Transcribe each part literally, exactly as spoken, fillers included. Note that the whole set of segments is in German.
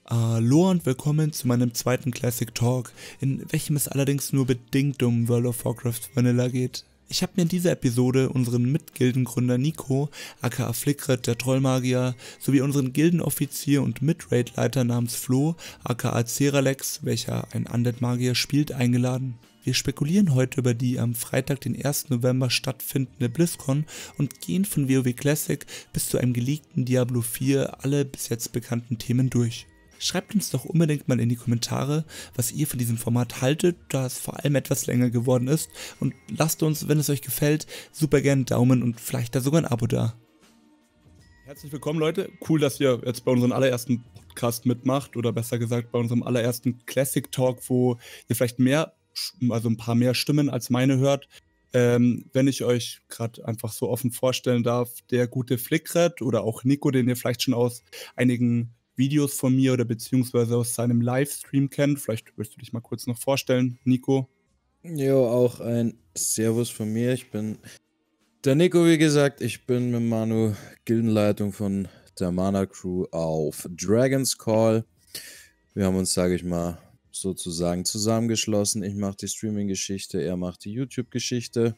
Hallo und willkommen zu meinem zweiten Classic Talk, in welchem es allerdings nur bedingt um World of Warcraft Vanilla geht. Ich habe mir in dieser Episode unseren Mitgildengründer Nico, aka Flickret, der Trollmagier, sowie unseren Gildenoffizier und Midraid-Leiter namens Flo, aka Zeralex, welcher ein Undead-Magier spielt, eingeladen. Wir spekulieren heute über die am Freitag, den ersten November stattfindende BlizzCon und gehen von WoW Classic bis zu einem geleakten Diablo vier alle bis jetzt bekannten Themen durch. Schreibt uns doch unbedingt mal in die Kommentare, was ihr von diesem Format haltet, da es vor allem etwas länger geworden ist, und lasst uns, wenn es euch gefällt, super gerne einen Daumen und vielleicht da sogar ein Abo da. Herzlich willkommen, Leute. Cool, dass ihr jetzt bei unserem allerersten Podcast mitmacht, oder besser gesagt bei unserem allerersten Classic Talk, wo ihr vielleicht mehr, also ein paar mehr Stimmen als meine hört. Ähm, wenn ich euch gerade einfach so offen vorstellen darf, der gute Flickret oder auch Nico, den ihr vielleicht schon aus einigen Videos von mir oder beziehungsweise aus seinem Livestream kennt. Vielleicht willst du dich mal kurz noch vorstellen, Nico. Jo, auch ein Servus von mir. Ich bin der Nico, wie gesagt. Ich bin mit Manu Gildenleitung von der Mana Crew auf Dragon's Call. Wir haben uns, sage ich mal, sozusagen zusammengeschlossen. Ich mache die Streaming-Geschichte, er macht die YouTube-Geschichte.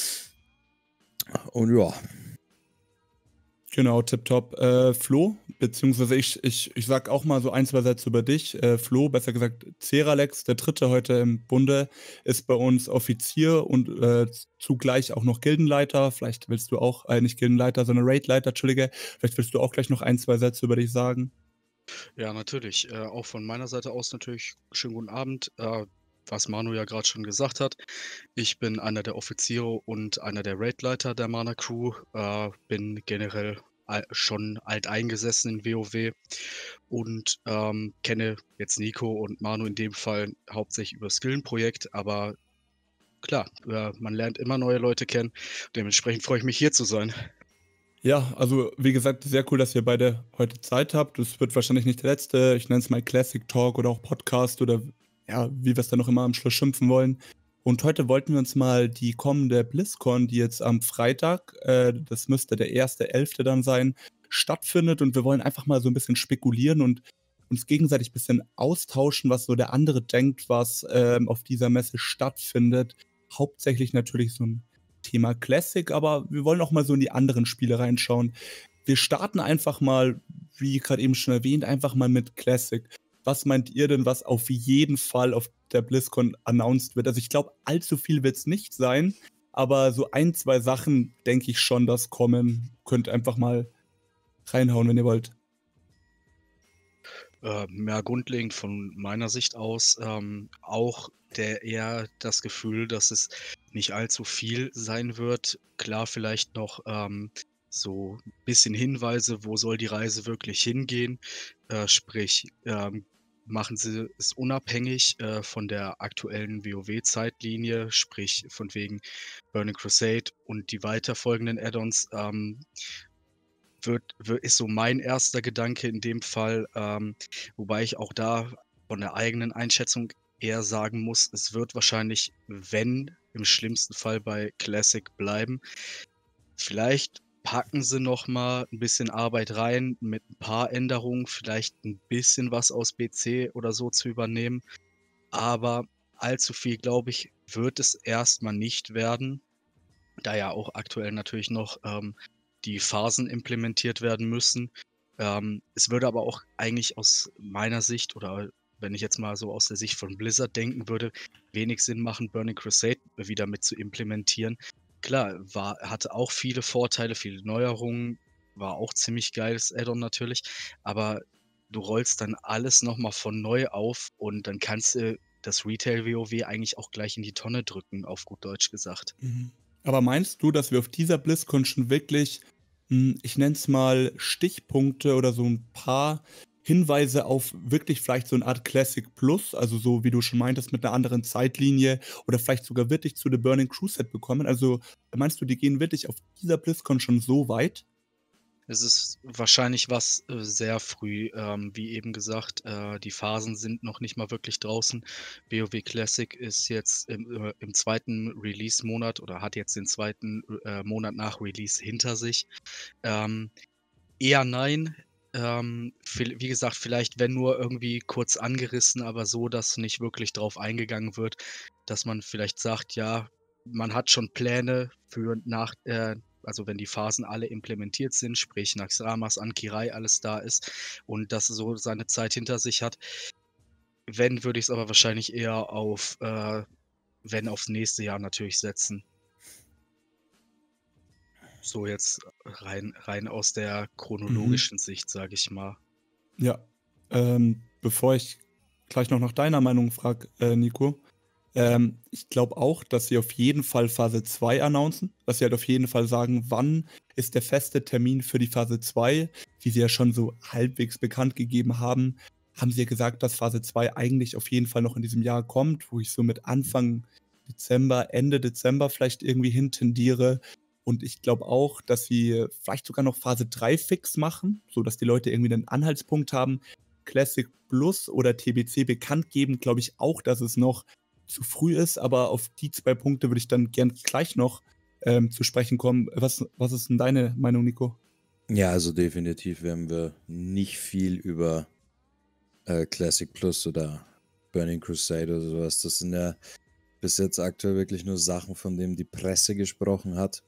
Und ja. Genau, tipptopp. Äh, Flo, beziehungsweise ich, ich, ich sag auch mal so ein, zwei Sätze über dich. Äh, Flo, besser gesagt Zeralex, der dritte heute im Bunde, ist bei uns Offizier und äh, zugleich auch noch Gildenleiter. Vielleicht willst du auch, äh, nicht Gildenleiter, sondern Raidleiter, Entschuldige. Vielleicht willst du auch gleich noch ein, zwei Sätze über dich sagen. Ja, natürlich. Äh, auch von meiner Seite aus natürlich schönen guten Abend. Äh, was Manu ja gerade schon gesagt hat. Ich bin einer der Offiziere und einer der Raidleiter der Mana Crew. Äh, bin generell al schon alteingesessen in WoW und ähm, kenne jetzt Nico und Manu in dem Fall hauptsächlich über das Gildenprojekt, aber klar, äh, man lernt immer neue Leute kennen. Dementsprechend freue ich mich, hier zu sein. Ja, also wie gesagt, sehr cool, dass ihr beide heute Zeit habt. Es wird wahrscheinlich nicht der letzte, ich nenne es mal Classic Talk oder auch Podcast oder ja, wie wir es dann noch immer am Schluss schimpfen wollen. Und heute wollten wir uns mal die kommende BlizzCon, die jetzt am Freitag, äh, das müsste der erste elfte dann sein, stattfindet. Und wir wollen einfach mal so ein bisschen spekulieren und uns gegenseitig ein bisschen austauschen, was so der andere denkt, was ähm, auf dieser Messe stattfindet. Hauptsächlich natürlich so ein Thema Classic, aber wir wollen auch mal so in die anderen Spiele reinschauen. Wir starten einfach mal, wie gerade eben schon erwähnt, einfach mal mit Classic. Was meint ihr denn, was auf jeden Fall auf der BlizzCon announced wird? Also ich glaube, allzu viel wird es nicht sein, aber so ein, zwei Sachen denke ich schon, dass kommen. Könnt einfach mal reinhauen, wenn ihr wollt. Äh, mehr grundlegend von meiner Sicht aus, ähm, auch der eher das Gefühl, dass es nicht allzu viel sein wird. Klar, vielleicht noch ähm, so ein bisschen Hinweise, wo soll die Reise wirklich hingehen. Äh, sprich, ähm, machen sie es unabhängig äh, von der aktuellen WoW-Zeitlinie, sprich von wegen Burning Crusade und die weiterfolgenden Add-ons. Ähm, wird, wird, ist so mein erster Gedanke in dem Fall, ähm, wobei ich auch da von der eigenen Einschätzung eher sagen muss, es wird wahrscheinlich, wenn, im schlimmsten Fall bei Classic bleiben. Vielleicht packen sie noch mal ein bisschen Arbeit rein, mit ein paar Änderungen, vielleicht ein bisschen was aus B C oder so zu übernehmen, aber allzu viel, glaube ich, wird es erstmal nicht werden, da ja auch aktuell natürlich noch ähm, die Phasen implementiert werden müssen. Ähm, es würde aber auch eigentlich aus meiner Sicht oder wenn ich jetzt mal so aus der Sicht von Blizzard denken würde, wenig Sinn machen, Burning Crusade wieder mit zu implementieren. Klar, war, hatte auch viele Vorteile, viele Neuerungen, war auch ziemlich geiles Add-on natürlich, aber du rollst dann alles nochmal von neu auf und dann kannst du das Retail-WoW eigentlich auch gleich in die Tonne drücken, auf gut Deutsch gesagt. Mhm. Aber meinst du, dass wir auf dieser BlizzCon schon wirklich, hm, ich nenne es mal Stichpunkte oder so ein paar Hinweise auf wirklich vielleicht so eine Art Classic Plus, also so wie du schon meintest, mit einer anderen Zeitlinie oder vielleicht sogar wirklich zu The Burning Crusade bekommen? Also meinst du, die gehen wirklich auf dieser BlizzCon schon so weit? Es ist wahrscheinlich was, äh, sehr früh, ähm, wie eben gesagt, äh, die Phasen sind noch nicht mal wirklich draußen. WoW Classic ist jetzt im, äh, im zweiten Release-Monat oder hat jetzt den zweiten äh, Monat nach Release hinter sich. Ähm, eher nein. Ähm, viel wie gesagt, vielleicht, wenn nur irgendwie kurz angerissen, aber so, dass nicht wirklich drauf eingegangen wird, dass man vielleicht sagt, ja, man hat schon Pläne für nach äh, also wenn die Phasen alle implementiert sind, sprich Naxxramas, Ankirai, alles da ist und das so seine Zeit hinter sich hat. Wenn, würde ich's aber wahrscheinlich eher auf, äh wenn aufs nächste Jahr natürlich setzen. So jetzt rein rein aus der Mhm. chronologischen Sicht, sage ich mal. Ja, ähm, bevor ich gleich noch nach deiner Meinung frage, äh, Nico, ähm, ich glaube auch, dass sie auf jeden Fall Phase zwei announcen, dass sie halt auf jeden Fall sagen, wann ist der feste Termin für die Phase zwei. Wie sie ja schon so halbwegs bekannt gegeben haben, haben sie ja gesagt, dass Phase zwei eigentlich auf jeden Fall noch in diesem Jahr kommt, wo ich so mit Anfang Dezember, Ende Dezember vielleicht irgendwie hin tendiere. Und ich glaube auch, dass sie vielleicht sogar noch Phase drei fix machen, sodass die Leute irgendwie einen Anhaltspunkt haben. Classic Plus oder T B C bekannt geben, glaube ich auch, dass es noch zu früh ist, aber auf die zwei Punkte würde ich dann gern gleich noch ähm, zu sprechen kommen. Was, was ist denn deine Meinung, Nico? Ja, also definitiv werden wir nicht viel über äh, Classic Plus oder Burning Crusade oder sowas. Das sind ja bis jetzt aktuell wirklich nur Sachen, von denen die Presse gesprochen hat.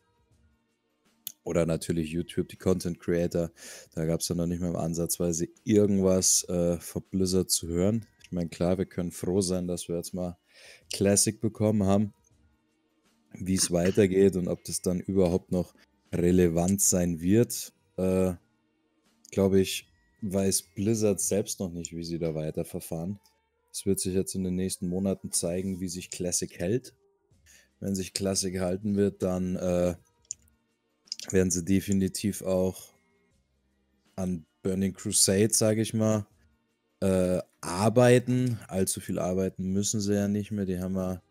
Oder natürlich YouTube, die Content Creator. Da gab es ja noch nicht mal ansatzweise irgendwas äh, von Blizzard zu hören. Ich meine, klar, wir können froh sein, dass wir jetzt mal Classic bekommen haben. Wie es weitergeht und ob das dann überhaupt noch relevant sein wird, äh, glaube ich, weiß Blizzard selbst noch nicht, wie sie da weiterverfahren. Es wird sich jetzt in den nächsten Monaten zeigen, wie sich Classic hält. Wenn sich Classic halten wird, dann äh, werden sie definitiv auch an Burning Crusade, sage ich mal, äh, arbeiten. Allzu viel arbeiten müssen sie ja nicht mehr. Die haben ja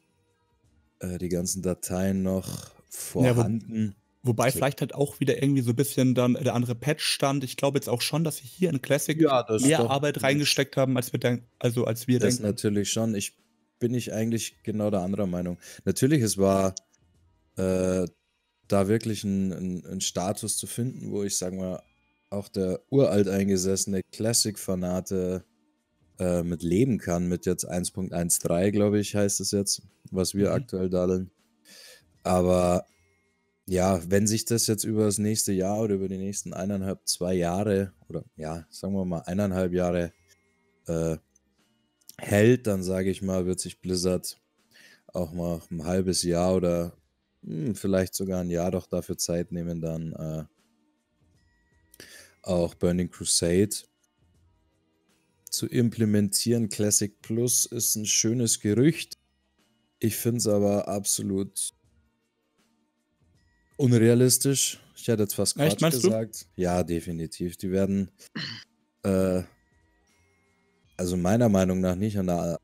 äh, die ganzen Dateien noch Ja, wo, vorhanden. wobei vielleicht halt auch wieder irgendwie so ein bisschen dann der andere Patch stand. Ich glaube jetzt auch schon, dass sie hier in Classic Ja, das mehr doch. Arbeit reingesteckt haben, als wir, denk also als wir Das denken. natürlich schon. Ich bin ich eigentlich genau der anderer Meinung. Natürlich, es war äh, da wirklich ein, ein, ein Status zu finden, wo ich, sagen wir, auch der uralt eingesessene Classic-Fanate äh, mit leben kann, mit jetzt eins Punkt eins Punkt drei, glaube ich, heißt es jetzt, was wir Mhm. aktuell daddeln. Aber ja, wenn sich das jetzt über das nächste Jahr oder über die nächsten eineinhalb, zwei Jahre oder ja, sagen wir mal eineinhalb Jahre äh, hält, dann sage ich mal, wird sich Blizzard auch mal ein halbes Jahr oder hm, vielleicht sogar ein Jahr doch dafür Zeit nehmen, dann äh, auch Burning Crusade zu implementieren. Classic Plus ist ein schönes Gerücht. Ich finde es aber absolut unrealistisch. Ich hätte jetzt fast Echt, Quatsch meinst du? gesagt. Ja, definitiv. Die werden äh, also meiner Meinung nach nicht an der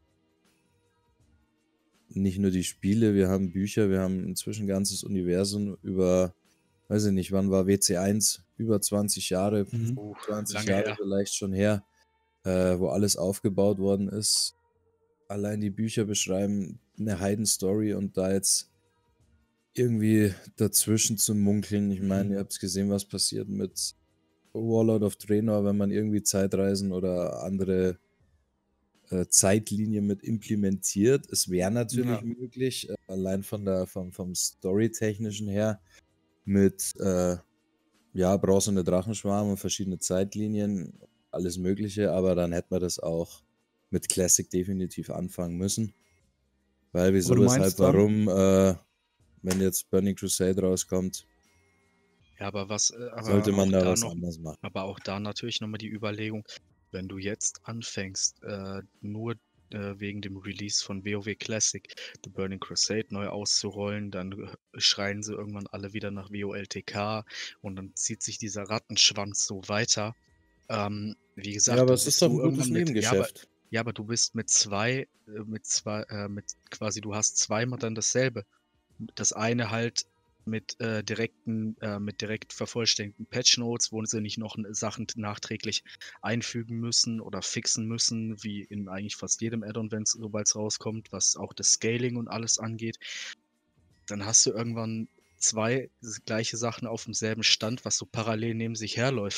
nicht nur die Spiele, wir haben Bücher, wir haben inzwischen ein ganzes Universum über, weiß ich nicht, wann war W C eins? Über zwanzig Jahre, Mhm. Uh, zwanzig lange Jahre her. vielleicht schon her, äh, wo alles aufgebaut worden ist. Allein die Bücher beschreiben eine Heidenstory und da jetzt irgendwie dazwischen zu munkeln. Ich meine, Mhm. ihr habt gesehen, was passiert mit Warlord of Draenor, wenn man irgendwie Zeitreisen oder andere äh, Zeitlinien mit implementiert. Es wäre natürlich Ja. möglich, äh, allein von der, vom, vom Storytechnischen her, mit äh, ja, bronzene Drachenschwarm und verschiedene Zeitlinien, alles Mögliche, aber dann hätte man das auch mit Classic definitiv anfangen müssen. Weil Aber wieso, du weshalb, meinst dann? warum, äh, wenn jetzt Burning Crusade rauskommt, Ja, aber was äh, sollte aber man auch da da was noch anders machen. aber auch da natürlich noch mal die Überlegung, wenn du jetzt anfängst, äh, nur, äh, wegen dem Release von WoW Classic The Burning Crusade neu auszurollen, dann äh, schreien sie irgendwann alle wieder nach WoLTK und dann zieht sich dieser Rattenschwanz so weiter. Ähm, wie Ja, gesagt, aber dann es ist bist doch du ein gutes irgendwann mit ja, aber Nebengeschäft. ja, aber du bist mit zwei äh, mit zwei äh, mit quasi du hast zweimal dann dasselbe. Das eine halt mit, äh, direkten äh, mit direkt vervollständigten Patch-Notes, wo sie nicht noch n Sachen t nachträglich einfügen müssen oder fixen müssen, wie in eigentlich fast jedem Add-on, wenn's sobald's rauskommt, was auch das Scaling und alles angeht. Dann hast du irgendwann zwei s gleiche Sachen aufm selben Stand, was so parallel neben sich herläuft.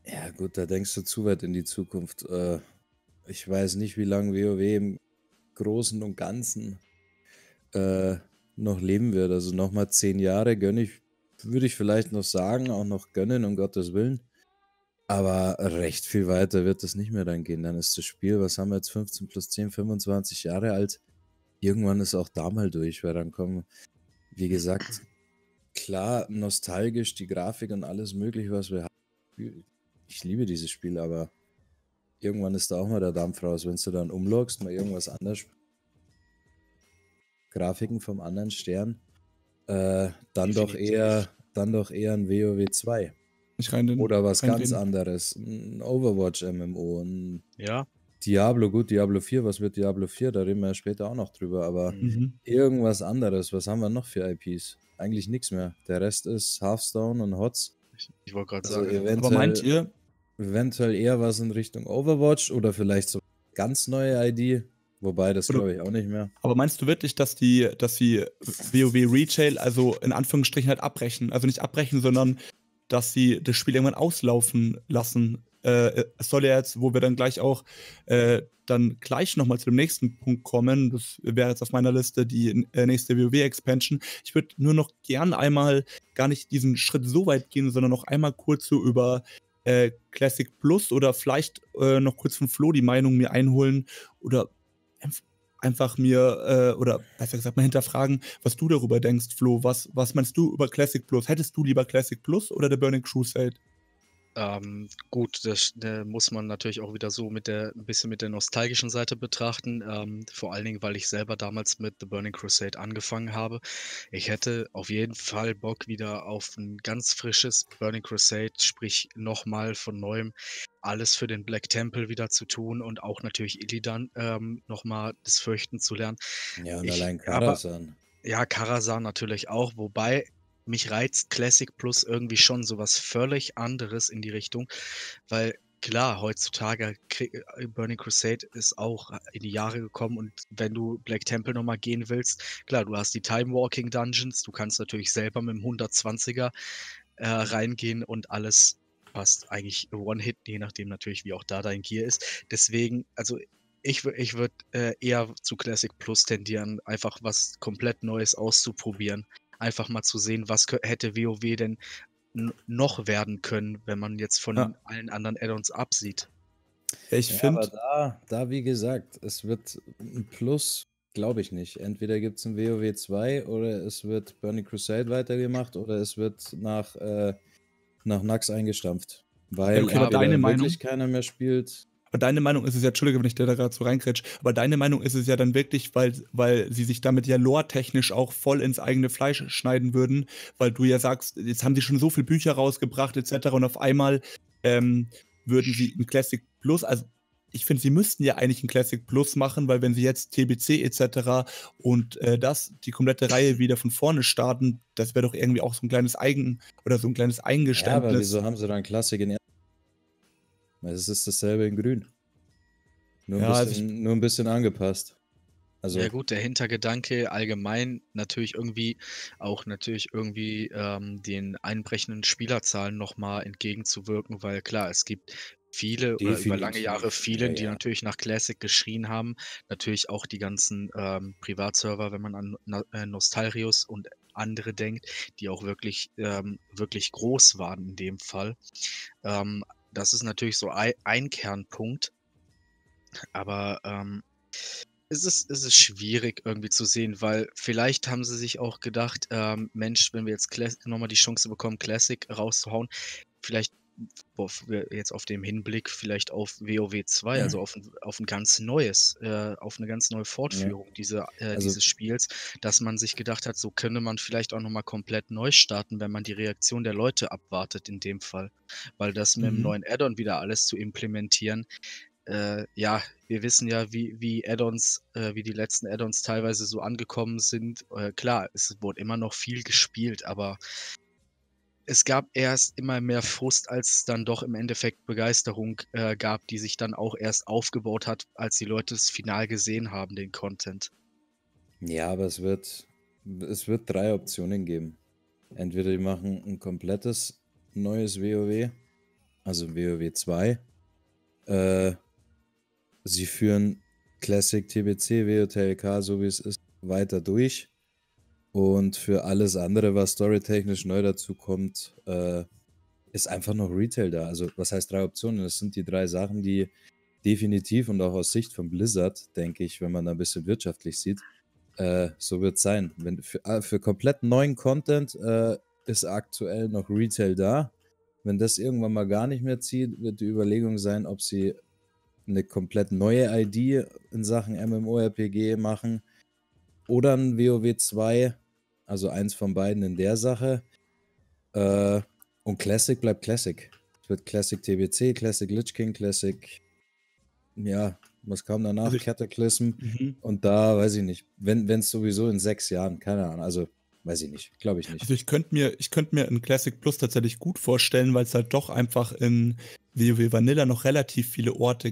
Ja, gut, da denkst du zu weit in die Zukunft. Äh, ich weiß nicht, wie lange WoW im Großen und Ganzen äh, noch leben wird. Also nochmal zehn Jahre gönne ich, würde ich vielleicht noch sagen, auch noch gönnen, um Gottes Willen. Aber recht viel weiter wird das nicht mehr dann gehen. Dann ist das Spiel, was haben wir jetzt, fünfzehn plus zehn, fünfundzwanzig Jahre alt. Irgendwann ist auch da mal durch, weil dann kommen, wie gesagt, klar, nostalgisch, die Grafik und alles mögliche, was wir haben. Ich liebe dieses Spiel, aber irgendwann ist da auch mal der Dampf raus. Wenn du dann umloggst, mal irgendwas anderes, Grafiken vom anderen Stern, äh, dann doch Definitiv. eher, dann doch eher ein WoW zwei. Nicht rein den, Oder was ganz reinreden. anderes. Ein Overwatch M M O, ein Ja. Diablo, gut, Diablo vier, was wird Diablo vier? Da reden wir ja später auch noch drüber, aber Mhm. Mhm. irgendwas anderes. Was haben wir noch für I Ps? Eigentlich nichts mehr. Der Rest ist Hearthstone und H O T S. Ich, ich wollte gerade Also sagen. Aber meint eventuell, ihr, eventuell eher was in Richtung Overwatch oder vielleicht so ganz neue I D. Wobei, das Oder- glaube ich auch nicht mehr. aber meinst du wirklich, dass die, dass sie WoW Retail, also in Anführungsstrichen halt abbrechen? Also nicht abbrechen, sondern dass sie das Spiel irgendwann auslaufen lassen. Äh, es soll ja jetzt, wo wir dann gleich auch äh, dann gleich nochmal zu dem nächsten Punkt kommen, das wäre jetzt auf meiner Liste die äh, nächste WoW-Expansion. Ich würde nur noch gern einmal gar nicht diesen Schritt so weit gehen, sondern noch einmal kurz so über äh, Classic Plus oder vielleicht äh, noch kurz von Flo die Meinung mir einholen oder einf- einfach mir, äh, oder besser gesagt mal hinterfragen, was du darüber denkst, Flo. Was, was meinst du über Classic Plus? Hättest du lieber Classic Plus oder der Burning Crusade? Ähm, gut, das äh, muss man natürlich auch wieder so mit der ein bisschen mit der nostalgischen Seite betrachten. Ähm, vor allen Dingen, weil ich selber damals mit The Burning Crusade angefangen habe. Ich hätte auf jeden Fall Bock wieder auf ein ganz frisches Burning Crusade, sprich nochmal von neuem alles für den Black Temple wieder zu tun und auch natürlich Illidan ähm, nochmal das Fürchten zu lernen. Ja, und Ich, allein aber Karasan. ja, Karazhan natürlich auch, wobei mich reizt Classic Plus irgendwie schon sowas völlig anderes in die Richtung, weil klar, heutzutage krieg, äh, Burning Crusade ist auch in die Jahre gekommen und wenn du Black Temple nochmal gehen willst, klar, du hast die Time Walking Dungeons, du kannst natürlich selber mit dem hundertzwanziger äh, reingehen und alles passt eigentlich One-Hit, je nachdem natürlich, wie auch da dein Gear ist. Deswegen, also ich, wür- ich würde äh, eher zu Classic Plus tendieren, einfach was komplett Neues auszuprobieren. Einfach mal zu sehen, was kö- hätte WoW denn n- noch werden können, wenn man jetzt von Ja. allen anderen Add-ons absieht. Ja, ich Ja, aber finde, da, da, wie gesagt, es wird ein Plus, glaube ich nicht. Entweder gibt es ein WoW zwei oder es wird Burning Crusade weitergemacht oder es wird nach, äh, nach Nax eingestampft. Weil okay, aber entweder deine Meinung, wirklich keiner mehr spielt. aber deine Meinung ist es ja, Entschuldige, wenn ich dir da gerade so reinkrätsch, aber deine Meinung ist es ja dann wirklich, weil, weil sie sich damit ja lore-technisch auch voll ins eigene Fleisch schneiden würden, weil du ja sagst, jetzt haben sie schon so viele Bücher rausgebracht et cetera und auf einmal ähm, würden sie ein Classic Plus, also ich finde, sie müssten ja eigentlich ein Classic Plus machen, weil wenn sie jetzt T B C et cetera und äh, das, die komplette Reihe wieder von vorne starten, das wäre doch irgendwie auch so ein kleines Eigen- oder so ein kleines Ja, aber Eingeständnis. wieso haben sie dann Klassik in er- Es ist dasselbe in grün. Nur ein, Ja, also ich, bisschen, nur ein bisschen angepasst. Also, Ja gut, der Hintergedanke allgemein natürlich irgendwie auch natürlich irgendwie ähm, den einbrechenden Spielerzahlen nochmal entgegenzuwirken, weil klar, es gibt viele oder über lange Jahre definitiv. viele, Ja, die ja. natürlich nach Classic geschrien haben. Natürlich auch die ganzen ähm, Privatserver, wenn man an Na äh, Nostalrius und andere denkt, die auch wirklich, ähm, wirklich groß waren in dem Fall. Ähm, das ist natürlich so ei ein Kernpunkt, aber ähm, es ist es ist schwierig irgendwie zu sehen, weil vielleicht haben sie sich auch gedacht, ähm: „Mensch, wenn wir jetzt Class noch mal die Chance bekommen, Classic rauszuhauen, vielleicht auf wir jetzt auf dem Hinblick vielleicht auf WoW zwei, also auf 'n auf 'n ganz neues äh, auf 'ne ganz neue Ja. Fortführung dieser äh, Also, dieses Spiels“, dass man sich gedacht hat, so könne man vielleicht auch noch mal komplett neu starten, wenn man die Reaktion der Leute abwartet in dem Fall. Weil das mit 'm mhm. neuen Add-on wieder alles zu implementieren, äh, ja, wir wissen ja, wie wie Add-ons äh, wie die letzten Add-ons teilweise so angekommen sind. Äh, klar, es wurde immer noch viel gespielt, aber es gab erst immer mehr Frust, als es dann doch im Endeffekt Begeisterung, äh, gab, die sich dann auch erst aufgebaut hat, als die Leute es final gesehen haben, den Content. ja, aber es wird, es wird drei Optionen geben. Entweder die machen ein komplettes neues WoW, also WoW zwei. Äh, sie führen Classic T B C, W O T L K, so wie es ist, weiter durch. Und für alles andere, was storytechnisch neu dazu kommt, äh, ist einfach noch Retail da. Also, was heißt drei Optionen? Das sind die drei Sachen, die definitiv und auch aus Sicht von Blizzard, denke ich, wenn man da ein bisschen wirtschaftlich sieht, äh, so wird es sein. Wenn, für, äh, für komplett neuen Content äh, ist aktuell noch Retail da. Wenn das irgendwann mal gar nicht mehr zieht, wird die Überlegung sein, ob sie eine komplett neue I D in Sachen MMORPG machen oder ein WoW zwei, also eins von beiden in der Sache. Äh, und Classic bleibt Classic. Es wird Classic T B C, Classic Lich King, Classic, ja, was kam danach? Also ich, Cataclysm. mhm. Und da weiß ich nicht, wenn es sowieso in sechs Jahren, keine Ahnung, also weiß ich nicht, glaube ich nicht. Also ich könnte mir, ich könnte mir ein Classic Plus tatsächlich gut vorstellen, weil es halt doch einfach in WoW Vanilla noch relativ viele Orte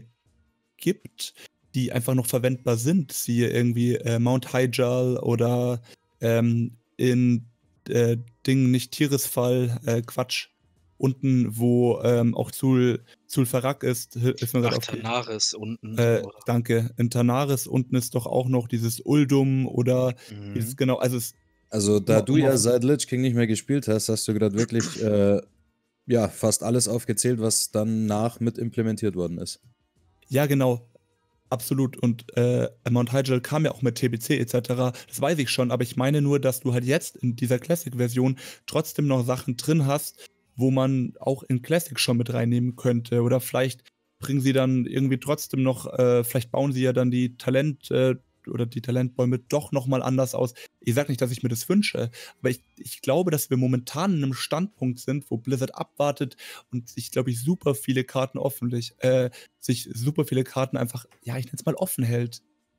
gibt, die einfach noch verwendbar sind. Siehe irgendwie äh, Mount Hyjal oder ähm, in äh, Ding, nicht Tirisfall, äh, Quatsch. Unten, wo ähm, auch Zul, Zul'Farrak ist, ist mir gerade Ach, auf die, Tanaris unten, äh, oder? danke. In Tanaris unten ist doch auch noch dieses Uldum oder dieses Mhm. genau, also es, Also da um, du um ja auf, seit Lich King nicht mehr gespielt hast, hast du gerade wirklich äh, ja, fast alles aufgezählt, was danach mit implementiert worden ist. ja genau, absolut. Und äh, Mount Hyjal kam ja auch mit T B C et cetera. Das weiß ich schon, aber ich meine nur, dass du halt jetzt in dieser Classic-Version trotzdem noch Sachen drin hast, wo man auch in Classic schon mit reinnehmen könnte. Oder vielleicht bringen sie dann irgendwie trotzdem noch, äh, vielleicht bauen sie ja dann die Talent- äh, oder die Talentbäume doch nochmal anders aus. Ich sag nicht, dass ich mir das wünsche, aber ich, ich glaube, dass wir momentan in einem Standpunkt sind, wo Blizzard abwartet und sich, glaube ich, super viele Karten offenlich, äh, sich super viele Karten einfach, ja, ich nenne es mal offen hält.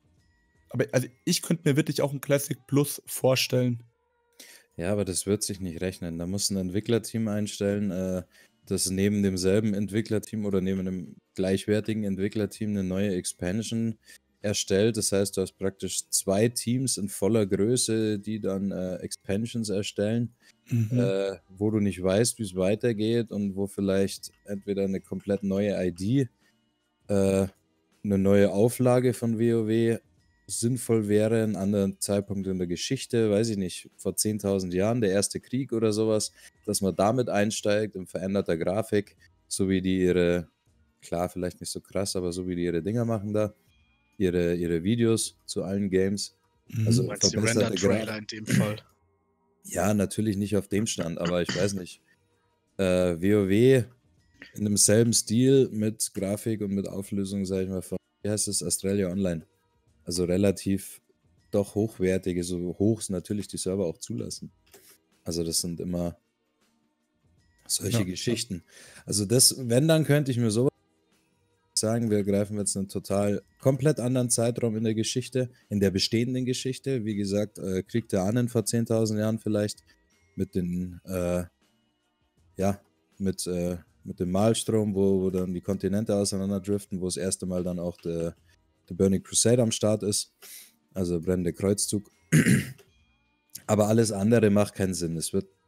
Aber also ich könnte mir wirklich auch ein Classic Plus vorstellen. Ja, aber das wird sich nicht rechnen. Da muss ein Entwicklerteam einstellen, äh, das neben demselben Entwicklerteam oder neben einem gleichwertigen Entwicklerteam eine neue Expansion erstellt. Das heißt, du hast praktisch zwei Teams in voller Größe, die dann äh, Expansions erstellen, Mhm. äh, wo du nicht weißt, wie es weitergeht und wo vielleicht entweder eine komplett neue I D, äh, eine neue Auflage von WoW sinnvoll wäre, ein anderer Zeitpunkt in der Geschichte, weiß ich nicht, vor zehntausend Jahren, der erste Krieg oder sowas, dass man damit einsteigt in veränderter Grafik, so wie die ihre, klar, vielleicht nicht so krass, aber so wie die ihre Dinger machen da, ihre, ihre Videos zu allen Games. Mhm. Also Du meinst die verbesserte Render-Trailer Grafik. in dem Fall? Ja, natürlich nicht auf dem Stand, aber ich weiß nicht. Äh, WoW in demselben Stil mit Grafik und mit Auflösung, sag ich mal, von, wie heißt es, Australia Online. Also relativ doch hochwertige, so hoch es natürlich die Server auch zulassen. Also das sind immer solche Ja. Geschichten. Also das, wenn, dann könnte ich mir sowas sagen, wir greifen jetzt einen total komplett anderen Zeitraum in der Geschichte, in der bestehenden Geschichte. Wie gesagt, äh, Krieg der Ahnen vor zehntausend Jahren vielleicht mit den, äh, ja, mit, äh, mit dem Malstrom, wo, wo dann die Kontinente auseinanderdriften, wo das erste Mal dann auch der, der Burning Crusade am Start ist, also brennende Kreuzzug. Aber alles andere macht keinen Sinn. Es wird,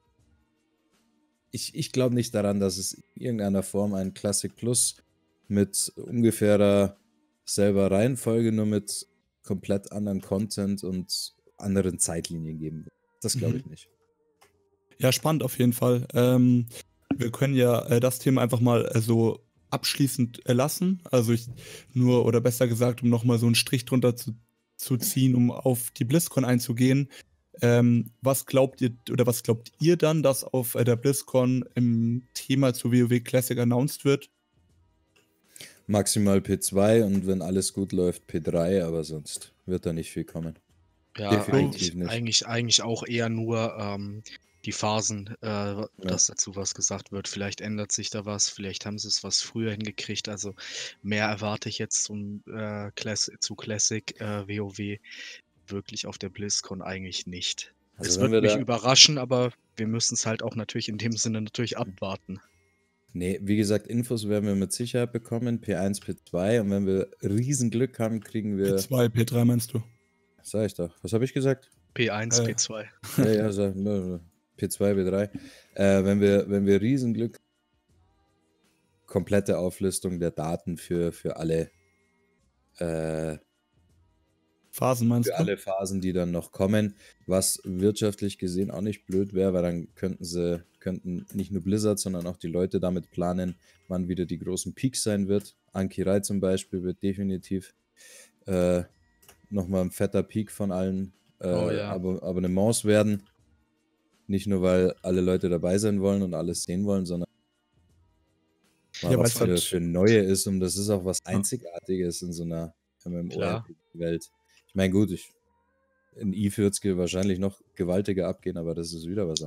ich, ich glaube nicht daran, dass es in irgendeiner Form ein Classic Plus mit ungefährer selber Reihenfolge, nur mit komplett anderen Content und anderen Zeitlinien geben wird. Das glaube ich Mhm. nicht. Ja, spannend auf jeden Fall. Ähm, wir können ja äh, das Thema einfach mal äh, so abschließend äh, lassen. Also ich nur, oder besser gesagt, um nochmal so einen Strich drunter zu, zu ziehen, um auf die BlizzCon einzugehen. Ähm, was glaubt ihr, oder was glaubt ihr dann, dass auf äh, der BlizzCon im Thema zu WoW Classic announced wird? Maximal P zwei und wenn alles gut läuft P drei, aber sonst wird da nicht viel kommen. Ja, Definitiv eigentlich, nicht. eigentlich, eigentlich auch eher nur ähm, die Phasen, äh, dass dazu was gesagt wird. Vielleicht ändert sich da was, vielleicht haben sie es was früher hingekriegt. Also mehr erwarte ich jetzt zum, äh, Class zu Classic äh, WoW wirklich auf der BlizzCon eigentlich nicht. Also Es wenn wird wir mich da, überraschen, aber wir müssen es halt auch natürlich in dem Sinne natürlich abwarten. nee, wie gesagt, Infos werden wir mit Sicherheit bekommen, P eins, P zwei und wenn wir riesen Glück haben, kriegen P wir, zwei, P drei meinst du? sag ich doch, was habe ich gesagt? P eins, Äh. P zwei. Ja, ja, sag, P zwei, P drei. Äh, wenn wir, wenn wir riesen Glück komplette Auflistung der Daten für, für alle äh, Phasen meinst für du? alle Phasen, die dann noch kommen, was wirtschaftlich gesehen auch nicht blöd wäre, weil dann könnten sie, könnten nicht nur Blizzard, sondern auch die Leute damit planen, wann wieder die großen Peaks sein wird. Ankirai zum Beispiel wird definitiv äh, nochmal ein fetter Peak von allen äh, Oh ja. Abo Abonnements werden. Nicht nur, weil alle Leute dabei sein wollen und alles sehen wollen, sondern mal Ja, was weil's für, halt- für Neue ist, und das ist auch was Einzigartiges in so einer Klar. MMORPG-Welt. Ich meine, gut, ich, in Eve wird es wahrscheinlich noch gewaltiger abgehen, aber das ist wieder was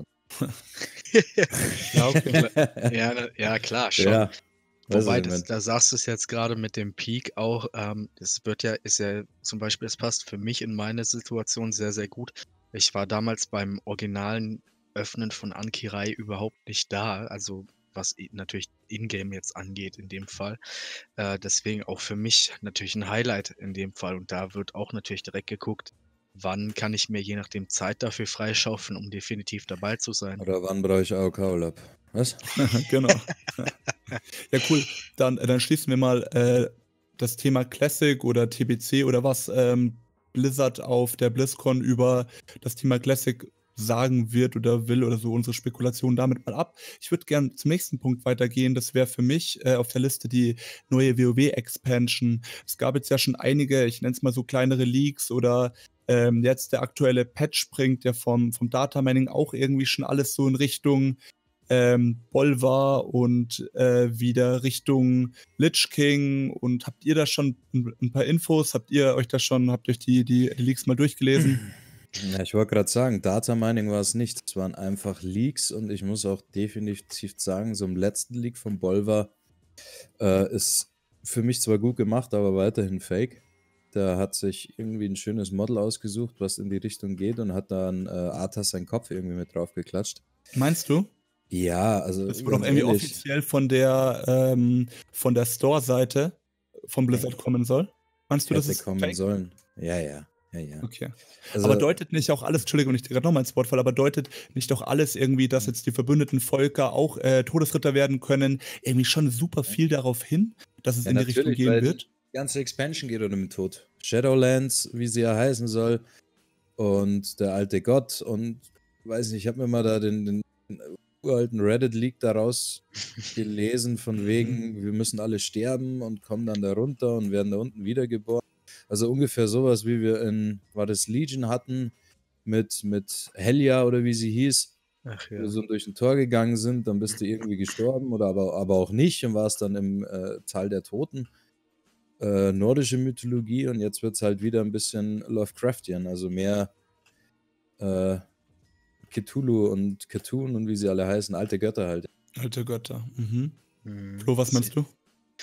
anderes. Ja, okay. Ja, na- ja, klar, schon. Ja, weißt du, Wobei, ich das, mein, da sagst du es jetzt gerade mit dem Peak auch, ähm, es wird ja, ist ja zum Beispiel, es passt für mich in meine Situation sehr, sehr gut. Ich war damals beim originalen Öffnen von Ankirai überhaupt nicht da, also was i- natürlich Ingame jetzt angeht in dem Fall. Äh, deswegen auch für mich natürlich ein Highlight in dem Fall. Und da wird auch natürlich direkt geguckt, wann kann ich mir je nachdem Zeit dafür freischaufeln, um definitiv dabei zu sein. oder wann brauche ich A O K-Urlaub? Was? Genau. Ja, cool. Dann, äh, dann schließen wir mal äh, das Thema Classic oder T B C oder was ähm, Blizzard auf der BlizzCon über das Thema Classic sagen wird oder will oder so, unsere Spekulation damit mal ab. Ich würde gerne zum nächsten Punkt weitergehen. Das wäre für mich äh, auf der Liste die neue WoW-Expansion. Es gab jetzt ja schon einige, ich nenne es mal so kleinere Leaks oder ähm, jetzt der aktuelle Patch bringt ja vom, vom Data Mining auch irgendwie schon alles so in Richtung ähm, Bolvar und äh, wieder Richtung Lich King. Und habt ihr da schon ein, ein paar Infos? Habt ihr euch da schon, habt euch die, die, die Leaks mal durchgelesen? Ja, ich wollte gerade sagen, Data Mining war es nicht. Es waren einfach Leaks, und ich muss auch definitiv sagen, so im letzten Leak von Bolvar äh, ist für mich zwar gut gemacht, aber weiterhin fake. Der hat sich irgendwie ein schönes Model ausgesucht, was in die Richtung geht, und hat dann äh, Arthas seinen Kopf irgendwie mit drauf geklatscht. Meinst du? Ja, also Das wird auch ganz irgendwie ehrlich, offiziell von der, ähm, von der Store-Seite von Blizzard kommen soll. Meinst du, das hätte ist kommen fake? sollen. Ja, ja, ja, ja. Okay. Also, Aber deutet nicht auch alles, Entschuldigung, ich gerade nochmal ins Wort falle, aber deutet nicht auch alles irgendwie, dass jetzt die verbündeten Völker auch äh, Todesritter werden können, irgendwie schon super viel darauf hin, dass es ja, in die Richtung natürlich, gehen weil wird? die ganze Expansion geht unter dem Tod. Shadowlands, wie sie ja heißen soll, und der alte Gott, und weiß nicht, ich habe mir mal da den, den uralten Reddit-Leak daraus gelesen, von wegen, wir müssen alle sterben und kommen dann da runter und werden da unten wiedergeboren. Also ungefähr sowas, wie wir in, war das Legion hatten, mit, mit Helja oder wie sie hieß, Ach wo ja. wir so durch ein Tor gegangen sind, dann bist du irgendwie gestorben oder aber, aber auch nicht und warst dann im äh, Tal der Toten. Äh, nordische Mythologie, und jetzt wird es halt wieder ein bisschen Lovecraftian, also mehr äh, Cthulhu und Cthulhu und wie sie alle heißen, alte Götter halt. Alte Götter. Mhm. Mhm. Flo, was meinst du?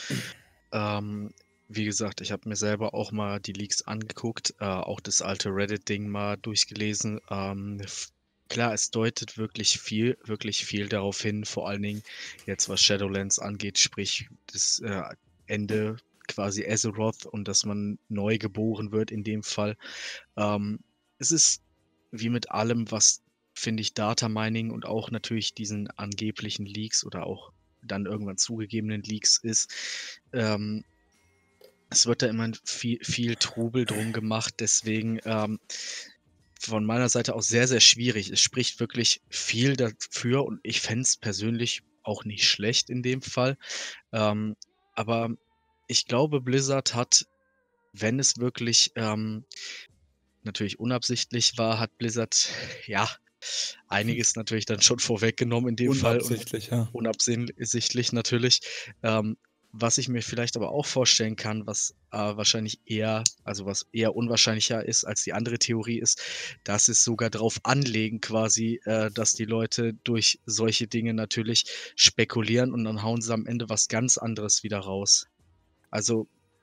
Ähm, wie gesagt, ich habe mir selber auch mal die Leaks angeguckt, äh, auch das alte Reddit-Ding mal durchgelesen. Ähm, f- klar, es deutet wirklich viel, wirklich viel darauf hin, vor allen Dingen jetzt was Shadowlands angeht, sprich das äh, Ende quasi Azeroth und dass man neu geboren wird in dem Fall. Ähm, es ist wie mit allem, was, finde ich, Data Mining und auch natürlich diesen angeblichen Leaks oder auch dann irgendwann zugegebenen Leaks ist, ähm, es wird da immer viel, viel Trubel drum gemacht, deswegen ähm, von meiner Seite aus sehr, sehr schwierig. Es spricht wirklich viel dafür und ich fände es persönlich auch nicht schlecht in dem Fall. Ähm, aber ich glaube, Blizzard hat, wenn es wirklich ähm, natürlich unabsichtlich war, hat Blizzard ja einiges natürlich dann schon vorweggenommen in dem Fall und Unabsichtlich, ja. unabsichtlich natürlich. Ähm, was ich mir vielleicht aber auch vorstellen kann, was äh, wahrscheinlich eher, also was eher unwahrscheinlicher ist als die andere Theorie ist, dass es sogar darauf anlegen quasi, äh, dass die Leute durch solche Dinge natürlich spekulieren und dann hauen sie am Ende was ganz anderes wieder raus. Also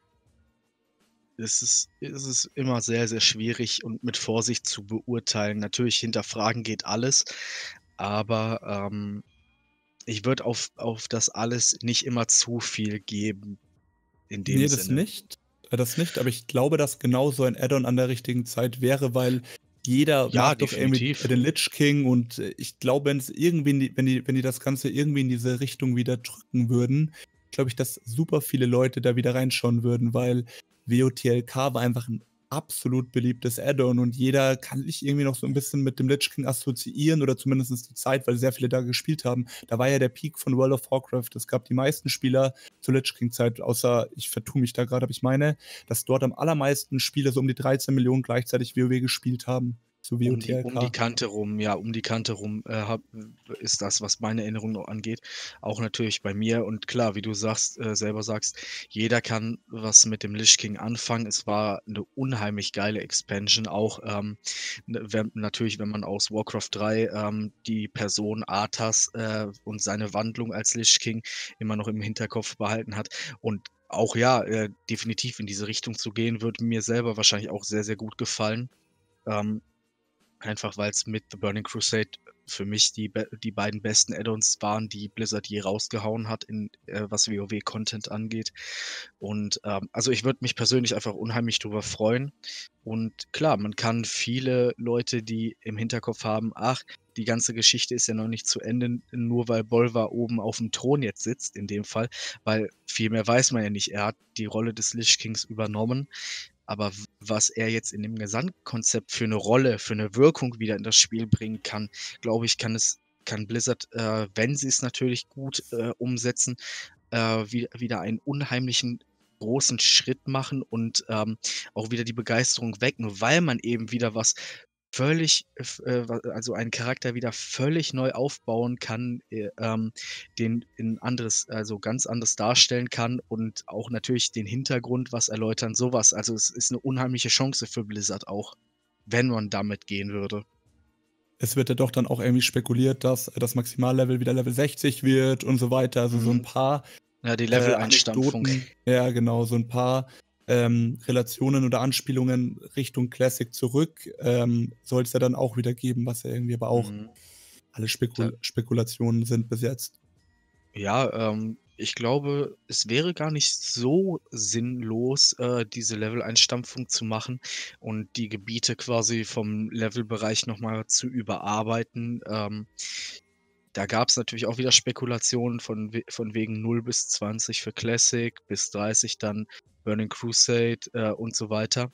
es ist, es ist immer sehr, sehr schwierig und mit Vorsicht zu beurteilen. Natürlich hinterfragen geht alles, aber ähm, ich würde auf, auf das alles nicht immer zu viel geben, in dem Nee, das Sinne. nicht. Äh, Das nicht, aber ich glaube, dass genau so ein Add-on an der richtigen Zeit wäre, weil jeder Ja, mag doch irgendwie definitiv. den Lich King und äh, ich glaube, wenn es irgendwie, in die, wenn die, wenn die das Ganze irgendwie in diese Richtung wieder drücken würden, glaube ich, dass super viele Leute da wieder reinschauen würden, weil W O T L K war einfach ein absolut beliebtes Add-on und jeder kann sich irgendwie noch so ein bisschen mit dem Lich King assoziieren oder zumindest die Zeit, weil sehr viele da gespielt haben. Da war ja der Peak von World of Warcraft. Es gab die meisten Spieler zur Lich King-Zeit, außer ich vertue mich da gerade, aber ich meine, dass dort am allermeisten Spieler so um die dreizehn Millionen gleichzeitig WoW gespielt haben zu Um die um die W O T L K. Kante rum, ja, um die Kante rum, äh, habe ist das, was meine Erinnerung noch angeht, auch natürlich bei mir. Und klar, wie du sagst äh, selber sagst, jeder kann was mit dem Lich King anfangen. Es war 'ne unheimlich geile Expansion, auch, ähm, ne, wenn natürlich, wenn man aus Warcraft drei, ähm, die Person Arthas, äh, und seine Wandlung als Lich King immer noch im Hinterkopf behalten hat. Und auch ja, äh, definitiv in diese Richtung zu gehen, würde mir selber wahrscheinlich auch sehr, sehr gut gefallen. Ähm, einfach weil's mit The Burning Crusade für mich die be die beiden besten Add-ons waren, die Blizzard je rausgehauen hat in äh, was WoW-Content angeht. Und, ähm, also, ich würde mich persönlich einfach unheimlich drüber freuen. Und klar, man kann viele Leute, die im Hinterkopf haben: „Ach, die ganze Geschichte ist ja noch nicht zu Ende, nur weil Bolvar oben aufm Thron jetzt sitzt“, in dem Fall, weil viel mehr weiß man ja nicht. Er hat die Rolle des Lich Kings übernommen, aber w was er jetzt in dem Gesamtkonzept für 'ne Rolle, für 'ne Wirkung wieder in das Spiel bringen kann, glaube ich, kann es kann Blizzard, äh, wenn sie's natürlich gut, äh, umsetzen, äh, wie wieder einen unheimlichen großen Schritt machen und, ähm, auch wieder die Begeisterung wecken, weil man eben wieder was völlig f äh, wa also, einen Charakter wieder völlig neu aufbauen kann, äh, ähm, den in anderes also, ganz anders darstellen kann und auch natürlich den Hintergrund was erläutern, so was. Also, es ist 'ne unheimliche Chance für Blizzard auch, wenn man damit gehen würde. Es wird ja doch dann auch irgendwie spekuliert, dass das Maximallevel wieder Level sechzig wird und so weiter. Also, so 'n Mhm. paar, Ja, die äh, Leveleinstampfung. Anekdoten ja, genau, so 'n paar, ähm, Relationen oder Anspielungen Richtung Classic zurück, ähm, soll's ja dann auch wieder geben, was ja irgendwie aber auch Mhm. alles Da Spekul Spekulationen sind bis jetzt. Ja, ähm, ich glaube, es wäre gar nicht so sinnlos, äh, diese Leveleinstampfung zu machen und die Gebiete quasi vom Levelbereich noch mal zu überarbeiten. Ähm, da gab's natürlich auch wieder Spekulationen von we von wegen null bis zwanzig für Classic, bis dreißig dann Burning Crusade, äh, und so weiter.